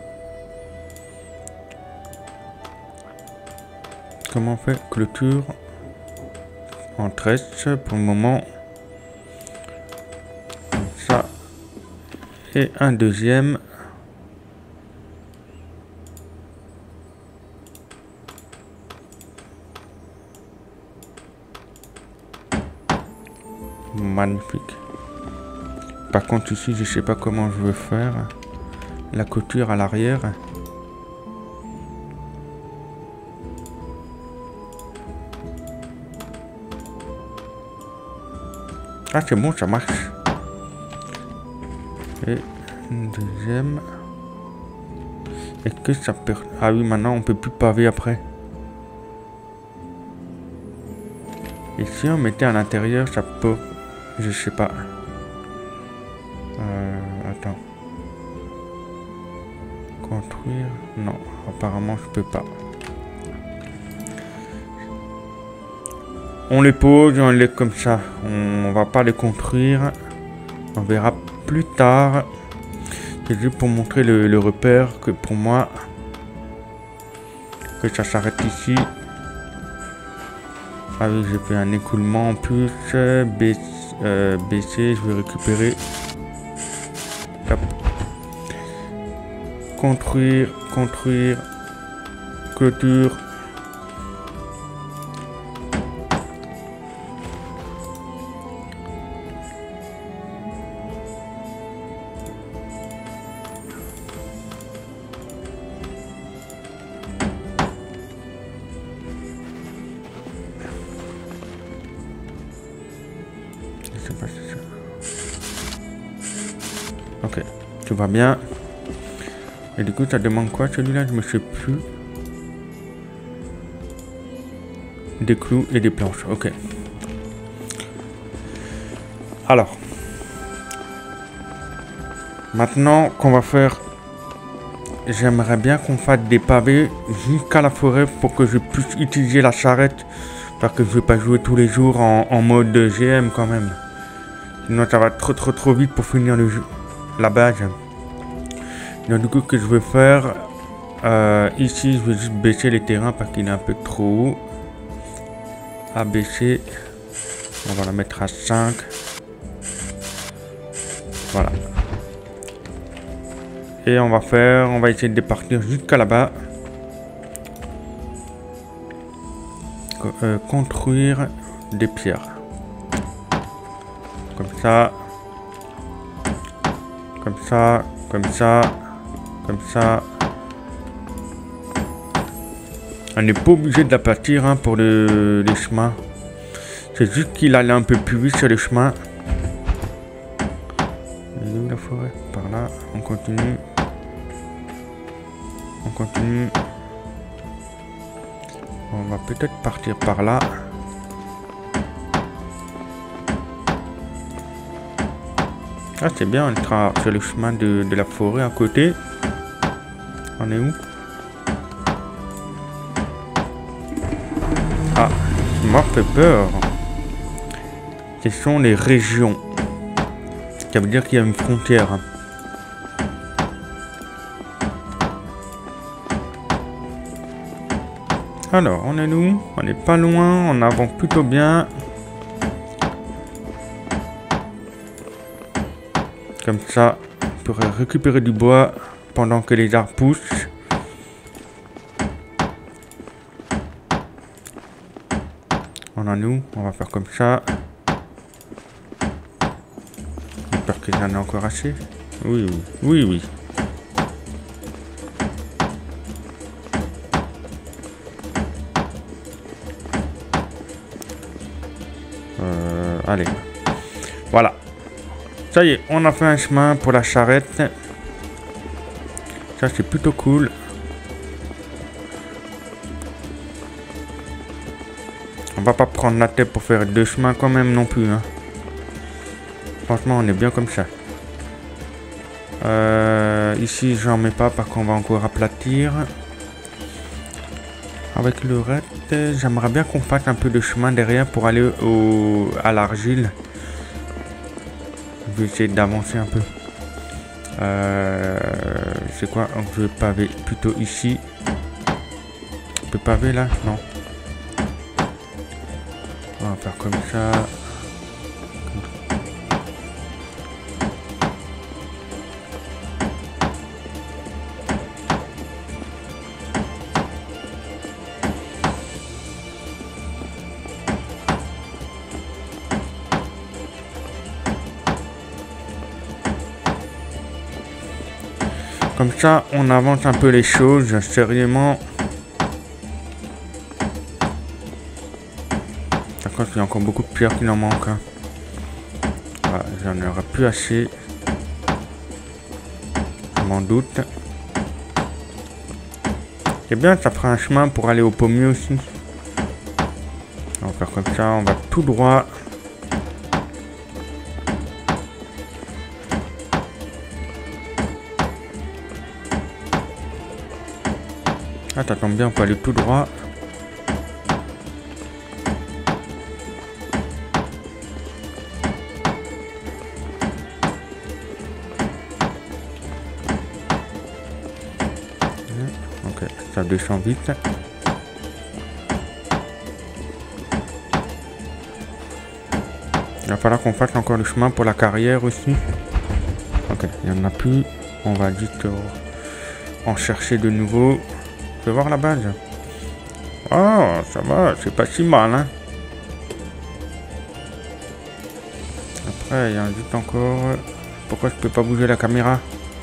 Comment on fait? Clôture en tresse pour le moment. Ça et un deuxième. Magnifique. Par contre ici je sais pas comment je veux faire la clôture à l'arrière. Ah c'est bon, ça marche. Et une deuxième. Est-ce que ça peut... Ah oui, maintenant on peut plus paver après. Et si on mettait à l'intérieur, ça peut... Je sais pas. Euh, attends. Construire? Non, apparemment je peux pas. On les pose, on les comme ça. On va pas les construire. On verra plus tard. C'est juste pour montrer le, le repère que pour moi que ça s'arrête ici. Ah oui, j'ai fait un écoulement en plus. B euh, baisser, je vais récupérer. Hop. Construire, construire, clôture. Ok, tout va bien. Et du coup, ça demande quoi celui-là? Je me sais plus. Des clous et des planches. Ok. Alors. Maintenant qu'on va faire... J'aimerais bien qu'on fasse des pavés jusqu'à la forêt pour que je puisse utiliser la charrette. Parce que je vais pas jouer tous les jours en, en mode G M quand même. Sinon ça va trop trop trop vite pour finir le jeu. La base. Donc du coup, ce que je vais faire, euh, ici, je vais juste baisser les terrains parce qu'il est un peu trop haut. Abaisser. On va la mettre à cinq. Voilà. Et on va faire, on va essayer de partir jusqu'à là-bas. Euh, construire des pierres. Comme ça. Comme ça. Comme ça. Comme ça. On n'est pas obligé de la partir hein, pour le, les chemins. C'est juste qu'il allait un peu plus vite sur les chemins. Il est où la forêt? Par là. On continue. On continue. On va peut-être partir par là. Ah c'est bien, on sera sur le chemin de, de la forêt à côté. On est où? Ah, ça m'a fait peur. Ce sont les régions. Ça veut dire qu'il y a une frontière. Alors, on est où? On n'est pas loin, on avance plutôt bien. Comme ça, on pourrait récupérer du bois pendant que les arbres poussent. On en est où? On va faire comme ça. J'espère qu'il y en a encore assez. Oui, oui, oui, oui. Euh, allez. Voilà. Ça y est, on a fait un chemin pour la charrette. Ça, c'est plutôt cool. On va pas prendre la tête pour faire deux chemins quand même non plus. Hein. Franchement, on est bien comme ça. Euh, ici, j'en mets pas parce qu'on va encore aplatir. Avec le reste, j'aimerais bien qu'on fasse un peu de chemin derrière pour aller au, à l'argile. Je vais essayer d'avancer un peu. Euh, c'est quoi? On peut paver plutôt ici. On peut paver là? Non. On va faire comme ça. Comme ça, on avance un peu les choses, sérieusement. Par contre, il y a encore beaucoup de pierres qui en manquent. Hein. Ah, j'en aurai plus assez. Je m'en doute. C'est bien, ça fera un chemin pour aller au pommier aussi. On va faire comme ça, on va tout droit. Ah, ça tombe bien, on peut aller tout droit. Ok, ça descend vite. Il va falloir qu'on fasse encore le chemin pour la carrière aussi. Ok, il n'y en a plus. On va juste euh, en chercher de nouveau. Je vais voir la base. Oh, ça va, c'est pas si mal, hein. Après, il y a juste encore... Pourquoi je peux pas bouger la caméra?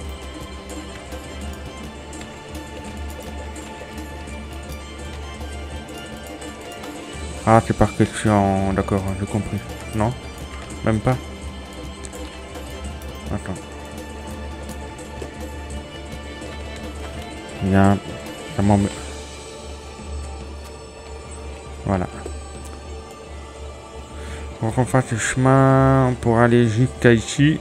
Ah, c'est par question... D'accord, j'ai compris. Non? Même pas? Attends. Il y a... Ça m'en met... Voilà. Faut qu'on fasse le chemin pour aller jusqu'à ici.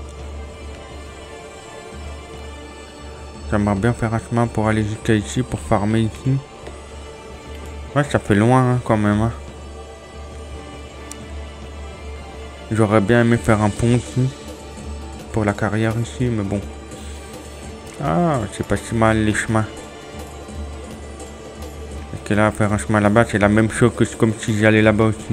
J'aimerais bien faire un chemin pour aller jusqu'à ici, pour farmer ici. Ouais, ça fait loin hein, quand même. Hein. J'aurais bien aimé faire un pont ici. Pour la carrière ici, mais bon. Ah, c'est pas si mal les chemins. Parce que là, faire un chemin là-bas, c'est la même chose que comme si j'allais là-bas aussi.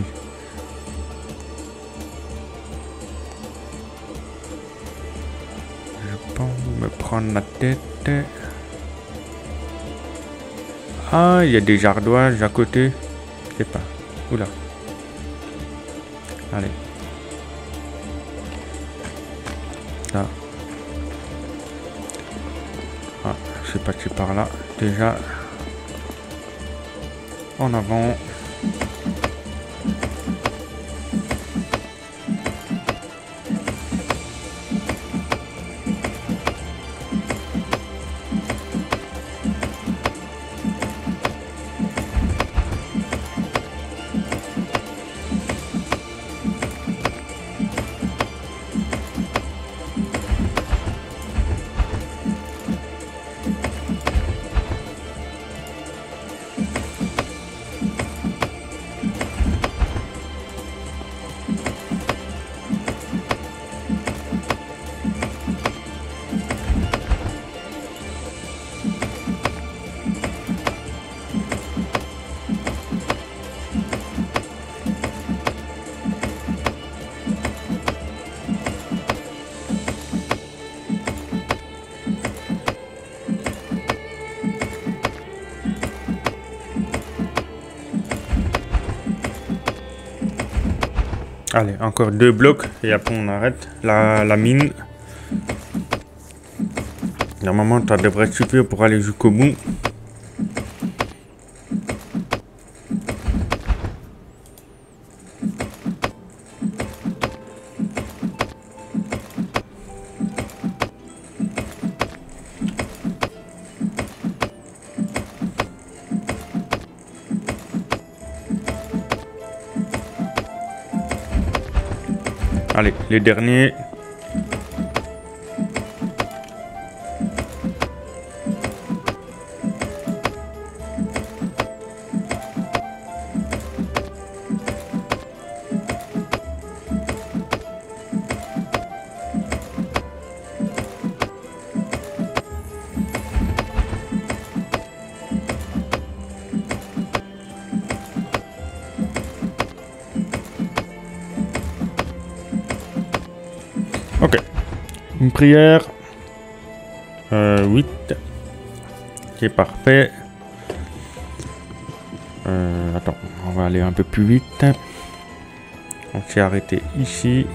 Je pense me prendre la tête. Ah, il y a des ardoises à côté. Je sais pas. Oula. Allez. Là. Ah, je sais pas si par là. Déjà. En avant. Allez, encore deux blocs et après on arrête la, la mine. Normalement, ça devrait suffire pour aller jusqu'au bout. Allez, les derniers. Ok. Une prière. Euh, huit. C'est parfait. Euh, attends, on va aller un peu plus vite. On s'est arrêté ici.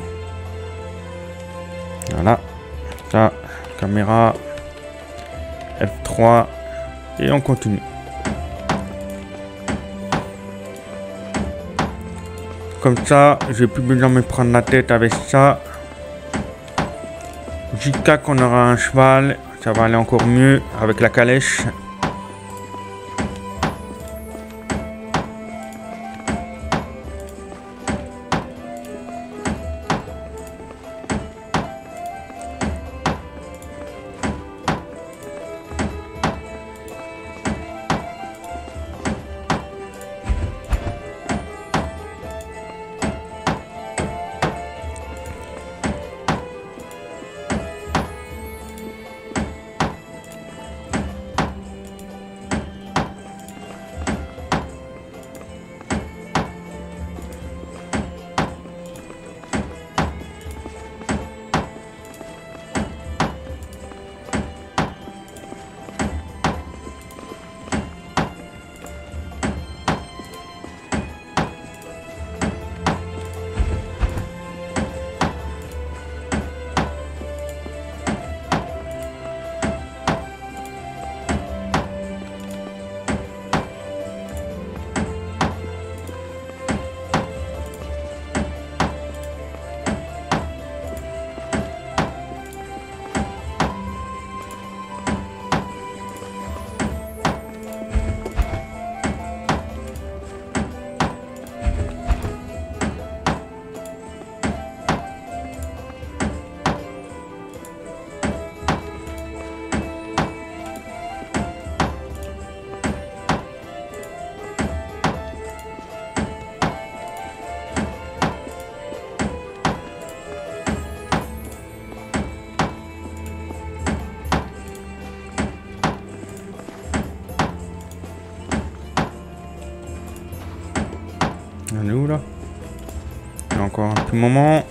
Voilà. Ça, caméra. F trois. Et on continue. Comme ça, j'ai plus besoin de me prendre la tête avec ça. Jusqu'à qu'on aura un cheval, ça va aller encore mieux avec la calèche. est où là? Il y a encore un petit moment.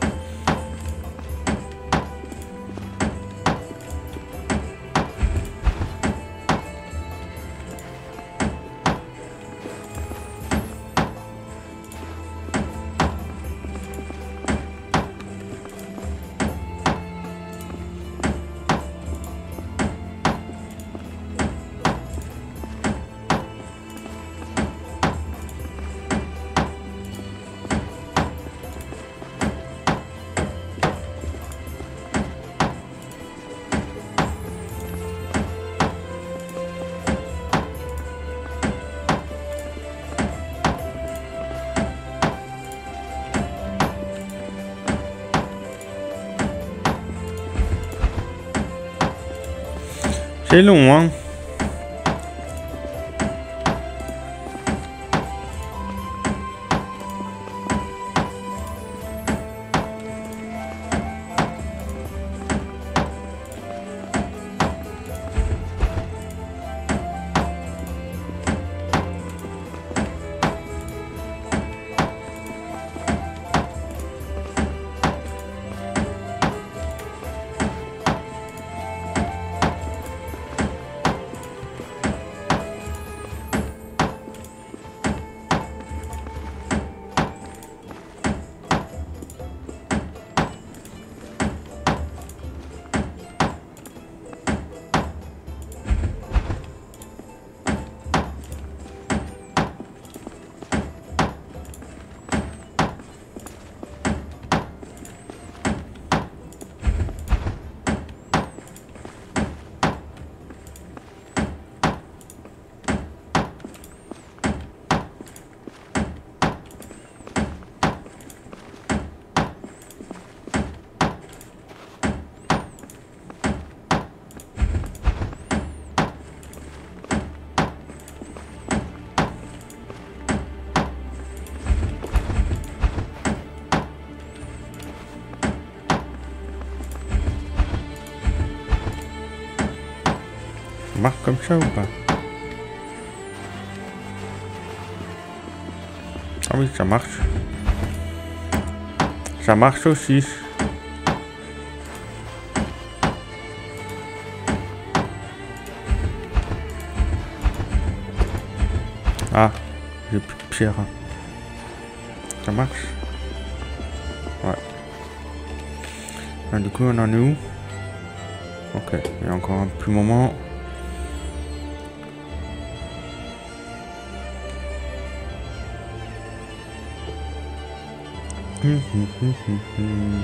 C'est long, hein. Ça marche comme ça ou pas? Ah oui, ça marche. Ça marche aussi. Ah, j'ai plus de pierre. Ça marche? Ouais. Ah, du coup, on en est où? Ok, il y a encore un petit moment. Hum, hum, hum, hum, hum.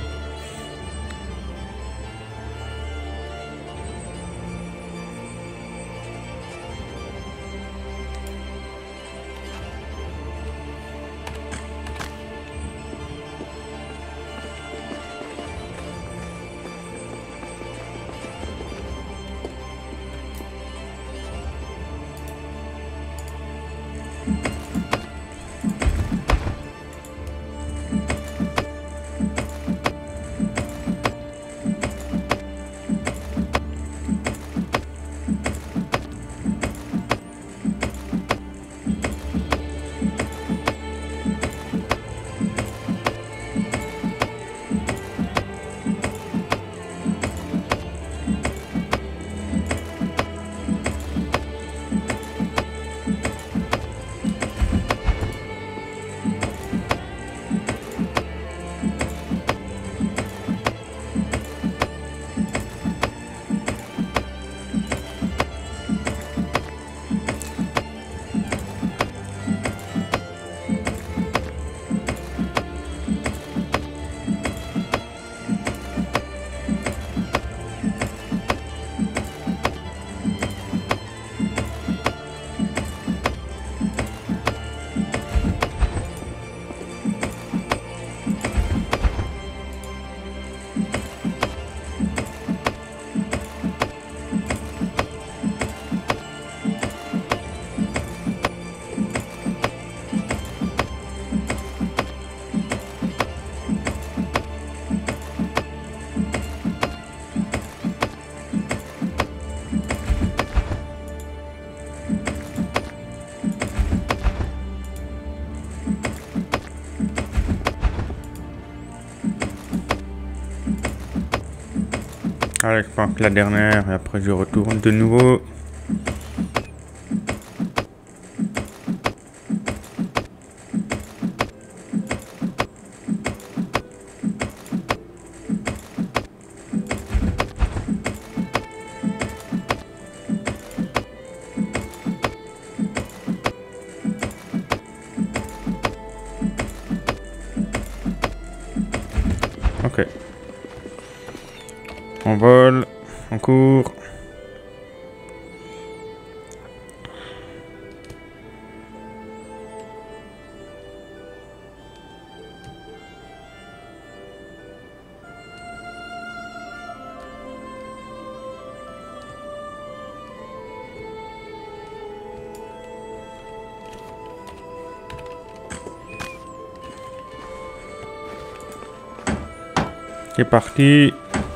Allez, je prends que la dernière et après je retourne de nouveau. Ok. On vole, on court. C'est parti.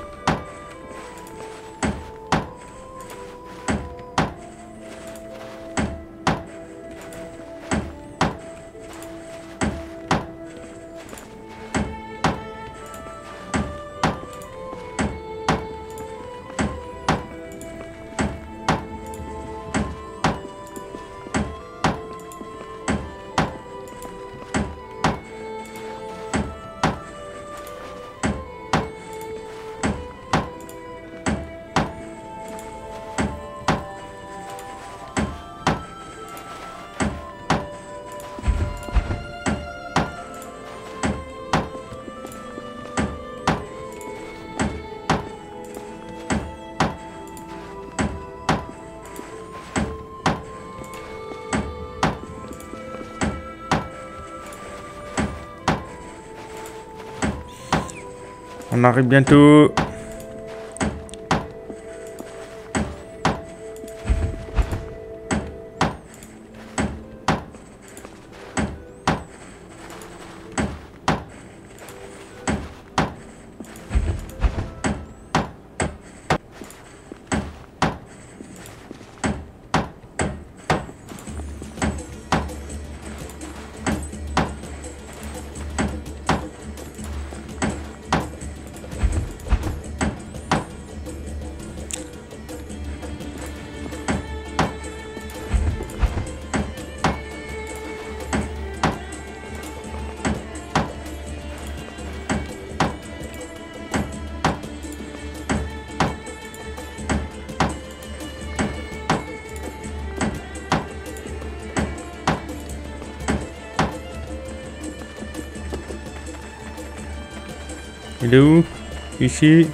On arrive bientôt. Il est où? Ici.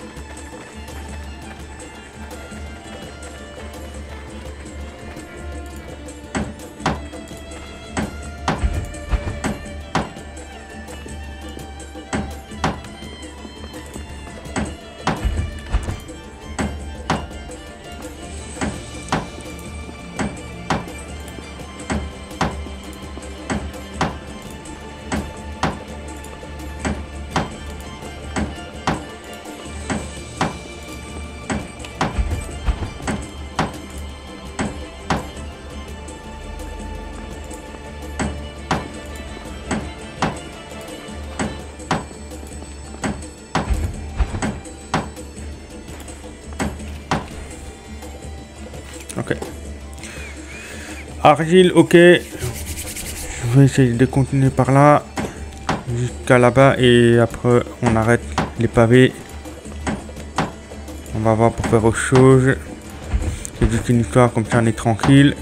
Ok. Argile, ok. Je vais essayer de continuer par là. Jusqu'à là-bas et après on arrête les pavés. On va voir pour faire autre chose. C'est juste une histoire comme ça on est tranquille.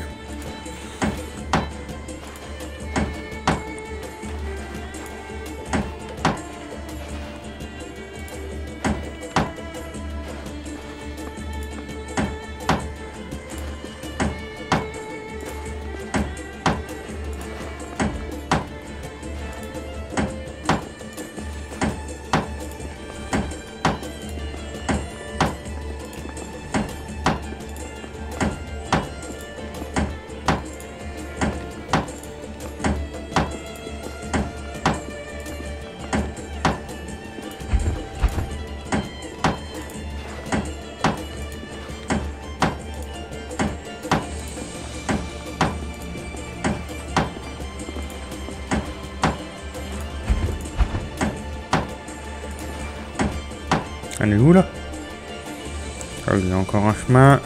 On est où là? Ah, il y a encore un chemin.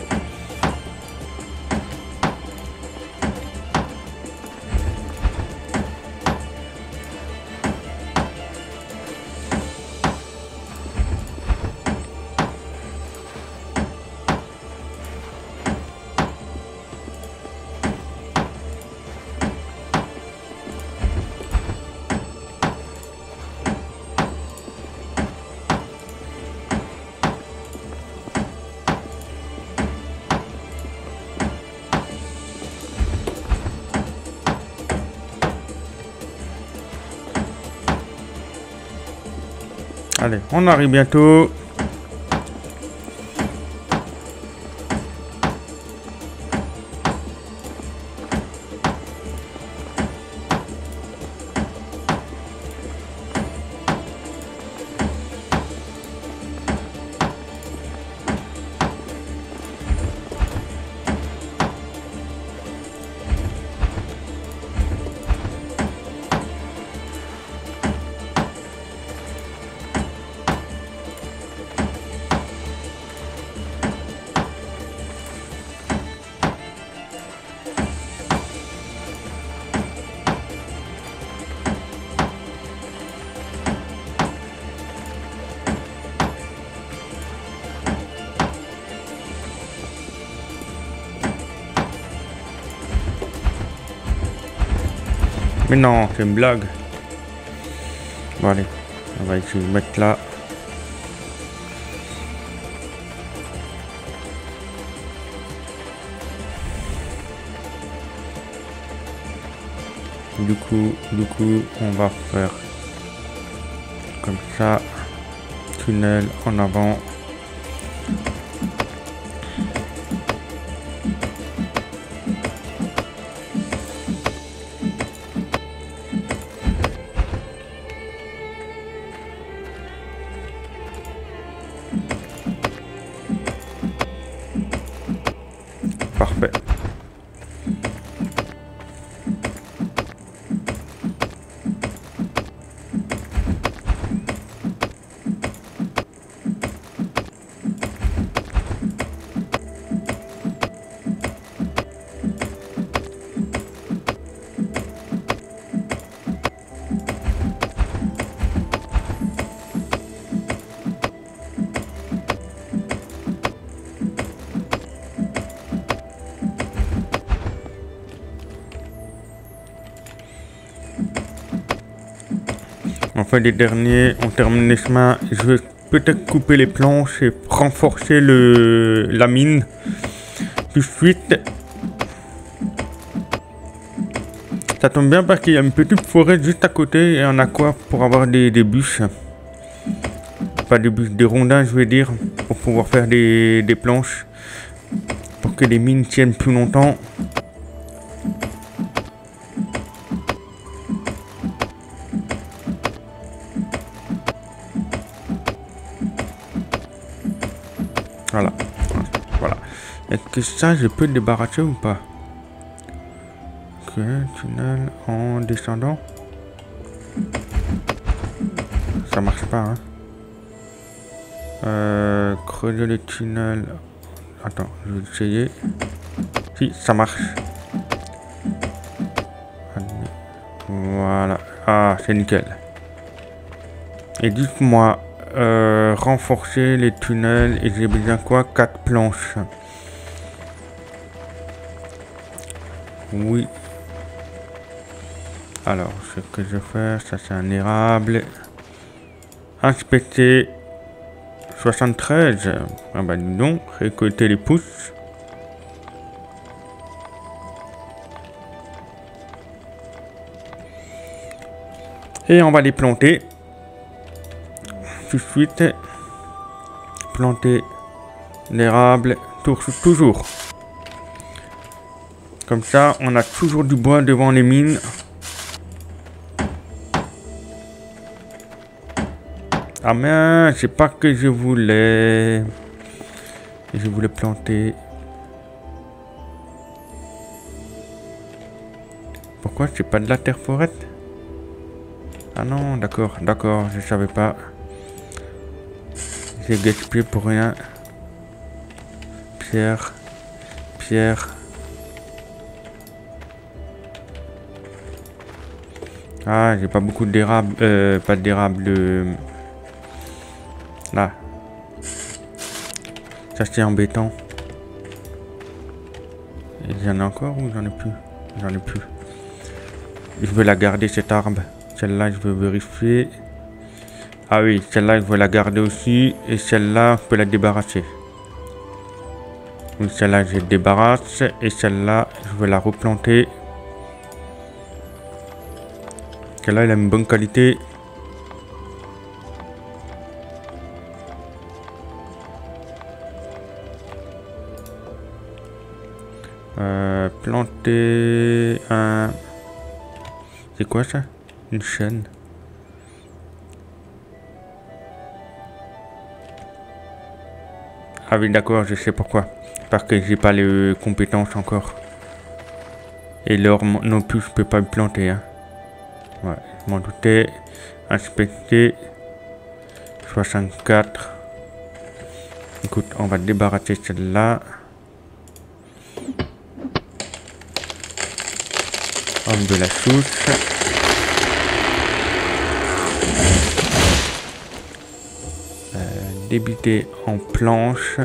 Allez, on arrive bientôt. Mais non, c'est une blague. Bon allez, on va essayer de mettre là. Du coup, du coup, on va faire comme ça. Tunnel en avant. Parfait. Enfin, les derniers, on termine les chemins. Je vais peut-être couper les planches et renforcer le, la mine tout de suite. Ça tombe bien parce qu'il y a une petite forêt juste à côté et un aqua pour avoir des, des bûches. Pas des bûches, des rondins, je vais dire, pour pouvoir faire des, des planches. Pour que les mines tiennent plus longtemps. Voilà. Voilà. Est-ce que ça, je peux le débarrasser ou pas? Ok, tunnel en descendant. Ça marche pas, hein. Euh, creuser le tunnel. Attends, je vais essayer. Si, ça marche. Voilà. Ah, c'est nickel. Et dites-moi, euh, renforcer les tunnels et j'ai besoin quoi? Quatre planches. Oui. Alors, ce que je fais, ça c'est un érable. Inspecter soixante-treize. Ah bah dis donc, récolter les pousses. Et on va les planter. Tout de suite. Planter l'érable toujours. Comme ça, on a toujours du bois devant les mines. Ah mince, c'est pas que je voulais. Je voulais planter. Pourquoi c'est pas de la terre forêt? Ah non, d'accord, d'accord, je savais pas. J'ai gaspillé pour rien. pierre, pierre. Ah, j'ai pas beaucoup d'érable, euh, pas d'érable. Euh... Là. Ça c'est embêtant. J'en ai encore ou j'en ai plus? J'en ai plus. Je veux la garder cette arme. Celle-là, je veux vérifier. Ah oui, celle-là, je veux la garder aussi. Et celle-là, je peux la débarrasser. Donc celle-là, je débarrasse. Et celle-là, je veux la replanter. Celle-là, elle a une bonne qualité. Euh, planter un... C'est quoi ça? Une chaîne. Ah oui, d'accord, je sais pourquoi. Parce que j'ai pas les compétences encore. Et l'or non plus, je peux pas le planter. Hein. Ouais, je m'en doutais. Inspecter. soixante-quatre. Écoute, on va débarrasser celle-là. Homme de la souche. Euh, débiter en planche.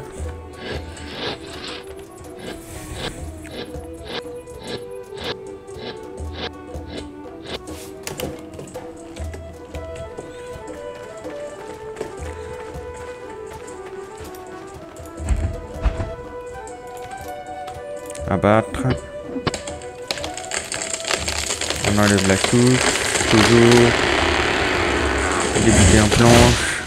Abattre. On enlève la souche. Toujours. Débiter en planche.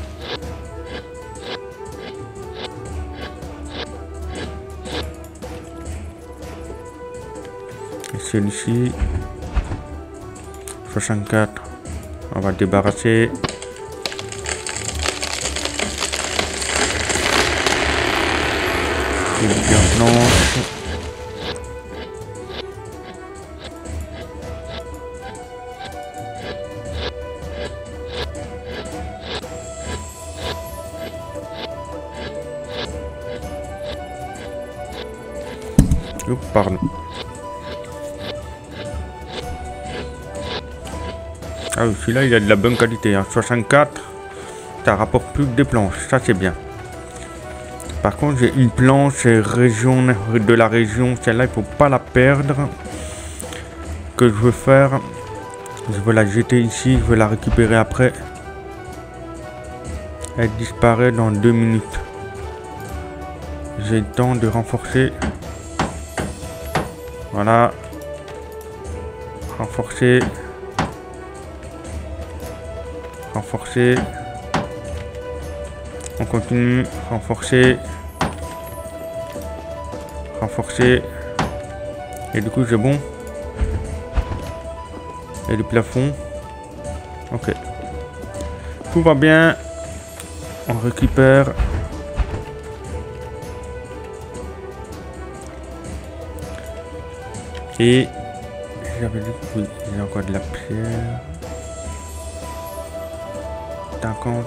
Et celui-ci. soixante-quatre. On va débarrasser. Débiter en planche. Oh, pardon. Ah oui, celui-là, il a de la bonne qualité. Hein. soixante-quatre, ça rapporte plus que des planches. Ça, c'est bien. Par contre, j'ai une planche région de la région. Celle-là, il faut pas la perdre. Que je veux faire, je veux la jeter ici. Je veux la récupérer après. Elle disparaît dans deux minutes. J'ai le temps de renforcer. Voilà. Renforcer. Renforcer. On continue. Renforcer. Renforcer. Et du coup, c'est bon. Et le plafond. Ok. Tout va bien. On récupère. Et j'avais dit que oui, j'ai encore de la pierre. cinquante.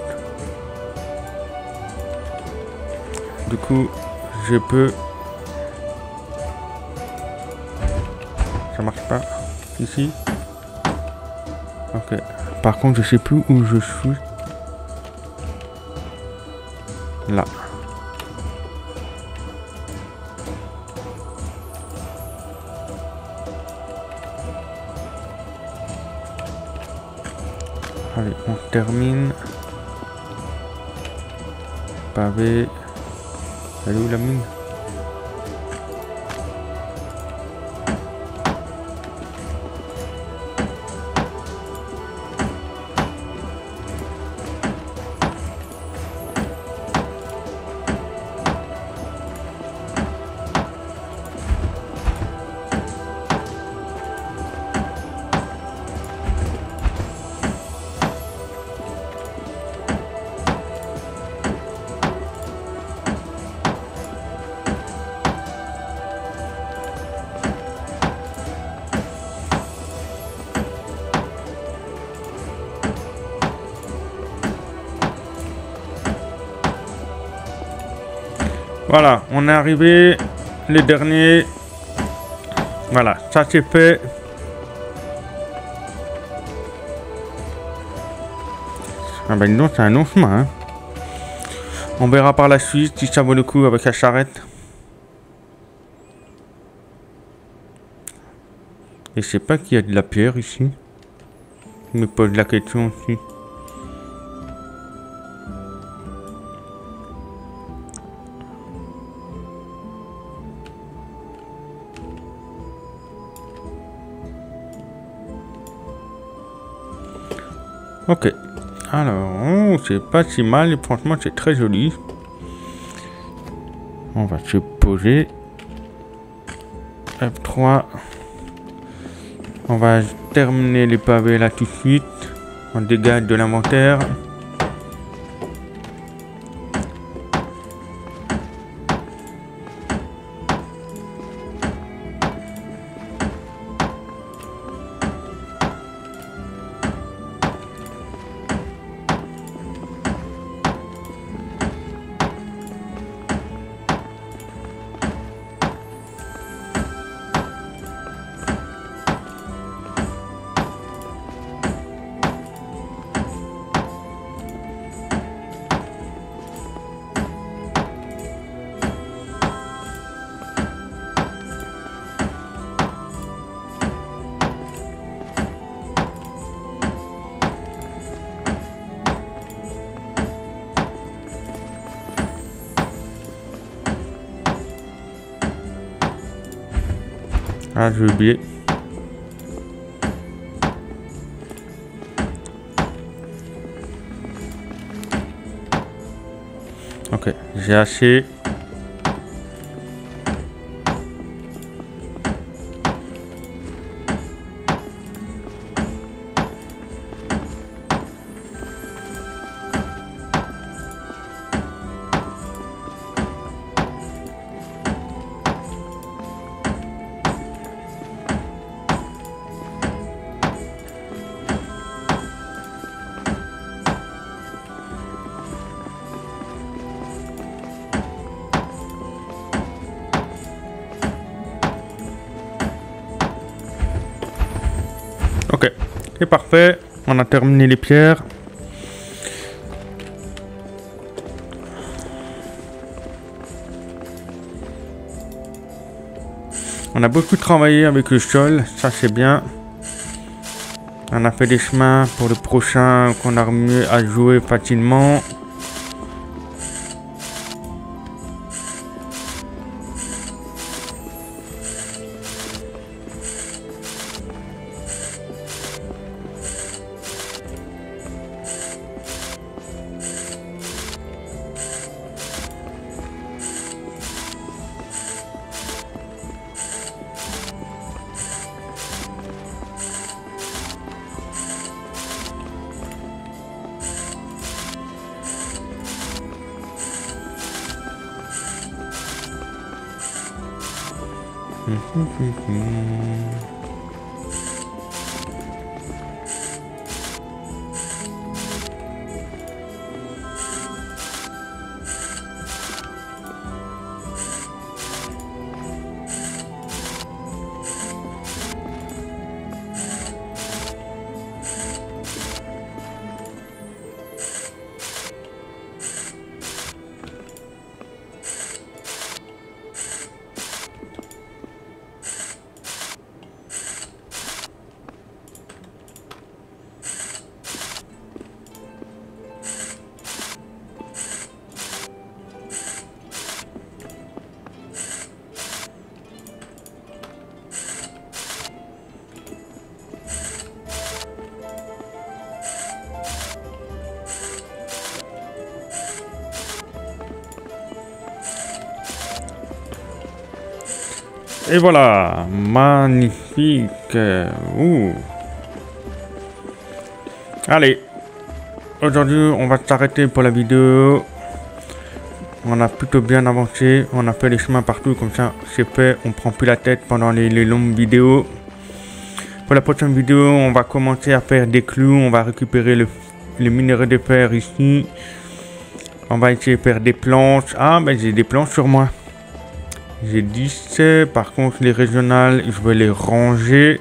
Du coup, je peux. Ça marche pas. Ici. Ok. Par contre, je sais plus où je suis. Là. Allez, on termine. Pavé. Elle est où la mine? Voilà, on est arrivé. Les derniers. Voilà, ça c'est fait. Ah ben non, c'est un long chemin. Hein. On verra par la suite si ça vaut le coup avec la charrette. Et je sais pas qu'il y a de la pierre ici. Je me pose la question aussi. Ok. Alors, oh, c'est pas si mal et franchement c'est très joli. On va se poser. F trois. On va terminer les pavés là tout de suite. On dégage de l'inventaire. Ah, j'ai oublié. Ok, j'ai assez. Ok, c'est parfait. On a terminé les pierres. On a beaucoup travaillé avec le sol, ça c'est bien. On a fait des chemins pour le prochain qu'on a mieux à jouer facilement. Et voilà, magnifique. Ouh. Allez, aujourd'hui on va s'arrêter pour la vidéo. On a plutôt bien avancé, on a fait les chemins partout, comme ça c'est fait, on prend plus la tête pendant les, les longues vidéos. Pour la prochaine vidéo, on va commencer à faire des clous, on va récupérer le, les minerais de fer ici. On va essayer de faire des planches. Ah, ben j'ai des planches sur moi. J'ai dix. Par contre, les régionales, je vais les ranger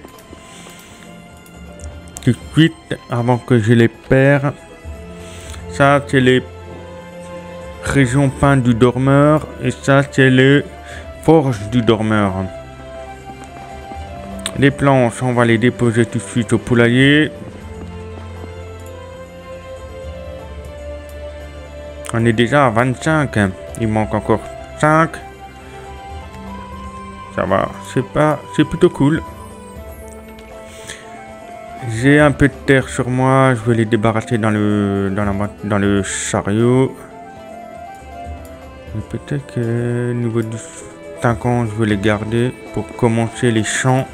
tout de suite avant que je les perds. Ça, c'est les régions pain du dormeur. Et ça, c'est les forges du dormeur. Les planches, on va les déposer tout de suite au poulailler. On est déjà à vingt-cinq. Il manque encore cinq. Ça va, c'est pas, c'est plutôt cool. J'ai un peu de terre sur moi, je vais les débarrasser dans le dans la dans le chariot. Peut-être que au niveau du cinquante, je vais les garder pour commencer les champs.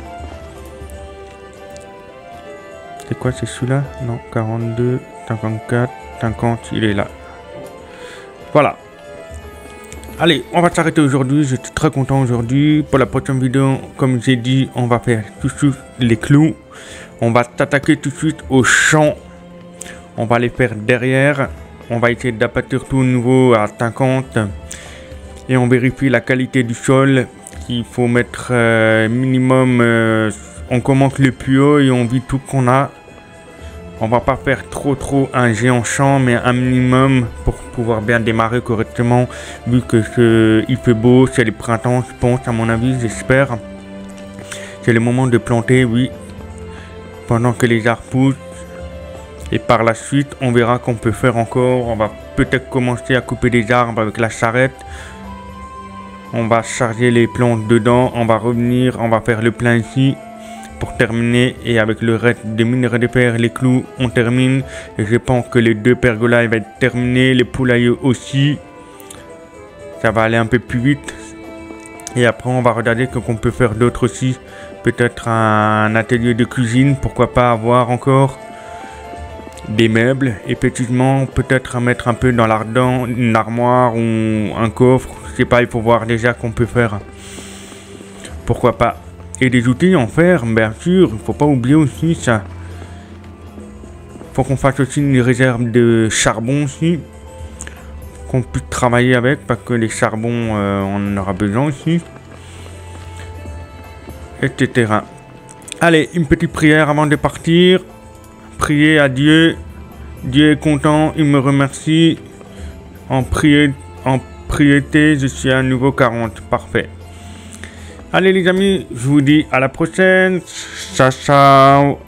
C'est quoi, c'est celui-là? Non, quarante-deux, cinquante-quatre, cinquante, il est là. Voilà. Allez, on va s'arrêter aujourd'hui. Je suis très content aujourd'hui. Pour la prochaine vidéo, comme j'ai dit, on va faire tout de suite les clous. On va s'attaquer tout de suite aux champs. On va les faire derrière. On va essayer d'abattre tout nouveau à cinquante. Et on vérifie la qualité du sol. Il faut mettre euh, minimum... Euh, on commence le plus haut et on vit tout qu'on a. On va pas faire trop trop un géant champ, mais un minimum pour pouvoir bien démarrer correctement. Vu que ce, il fait beau, c'est le printemps, je pense, à mon avis, j'espère. C'est le moment de planter, oui. Pendant que les arbres poussent. Et par la suite, on verra qu'on peut faire encore. On va peut-être commencer à couper des arbres avec la charrette. On va charger les plantes dedans. On va revenir, on va faire le plein ici. Pour terminer, et avec le reste des minerais de fer, les clous, on termine. Et je pense que les deux pergolas vont être terminés, les poulaillers aussi. Ça va aller un peu plus vite. Et après, on va regarder qu'on peut faire d'autres aussi. Peut-être un atelier de cuisine, pourquoi pas avoir encore des meubles. Effectivement, peut-être à mettre un peu dans l'ardent, une armoire ou un coffre. Je sais pas, il faut voir déjà qu'on peut faire. Pourquoi pas. Et des outils en fer, bien sûr, il faut pas oublier aussi ça. Faut qu'on fasse aussi une réserve de charbon aussi. Qu'on puisse travailler avec, parce que les charbons, euh, on en aura besoin aussi. Etc. Allez, une petite prière avant de partir. Prier à Dieu. Dieu est content, il me remercie. En, prié, en priorité, je suis à nouveau quarante. Parfait. Allez les amis, je vous dis à la prochaine. Ciao, ciao.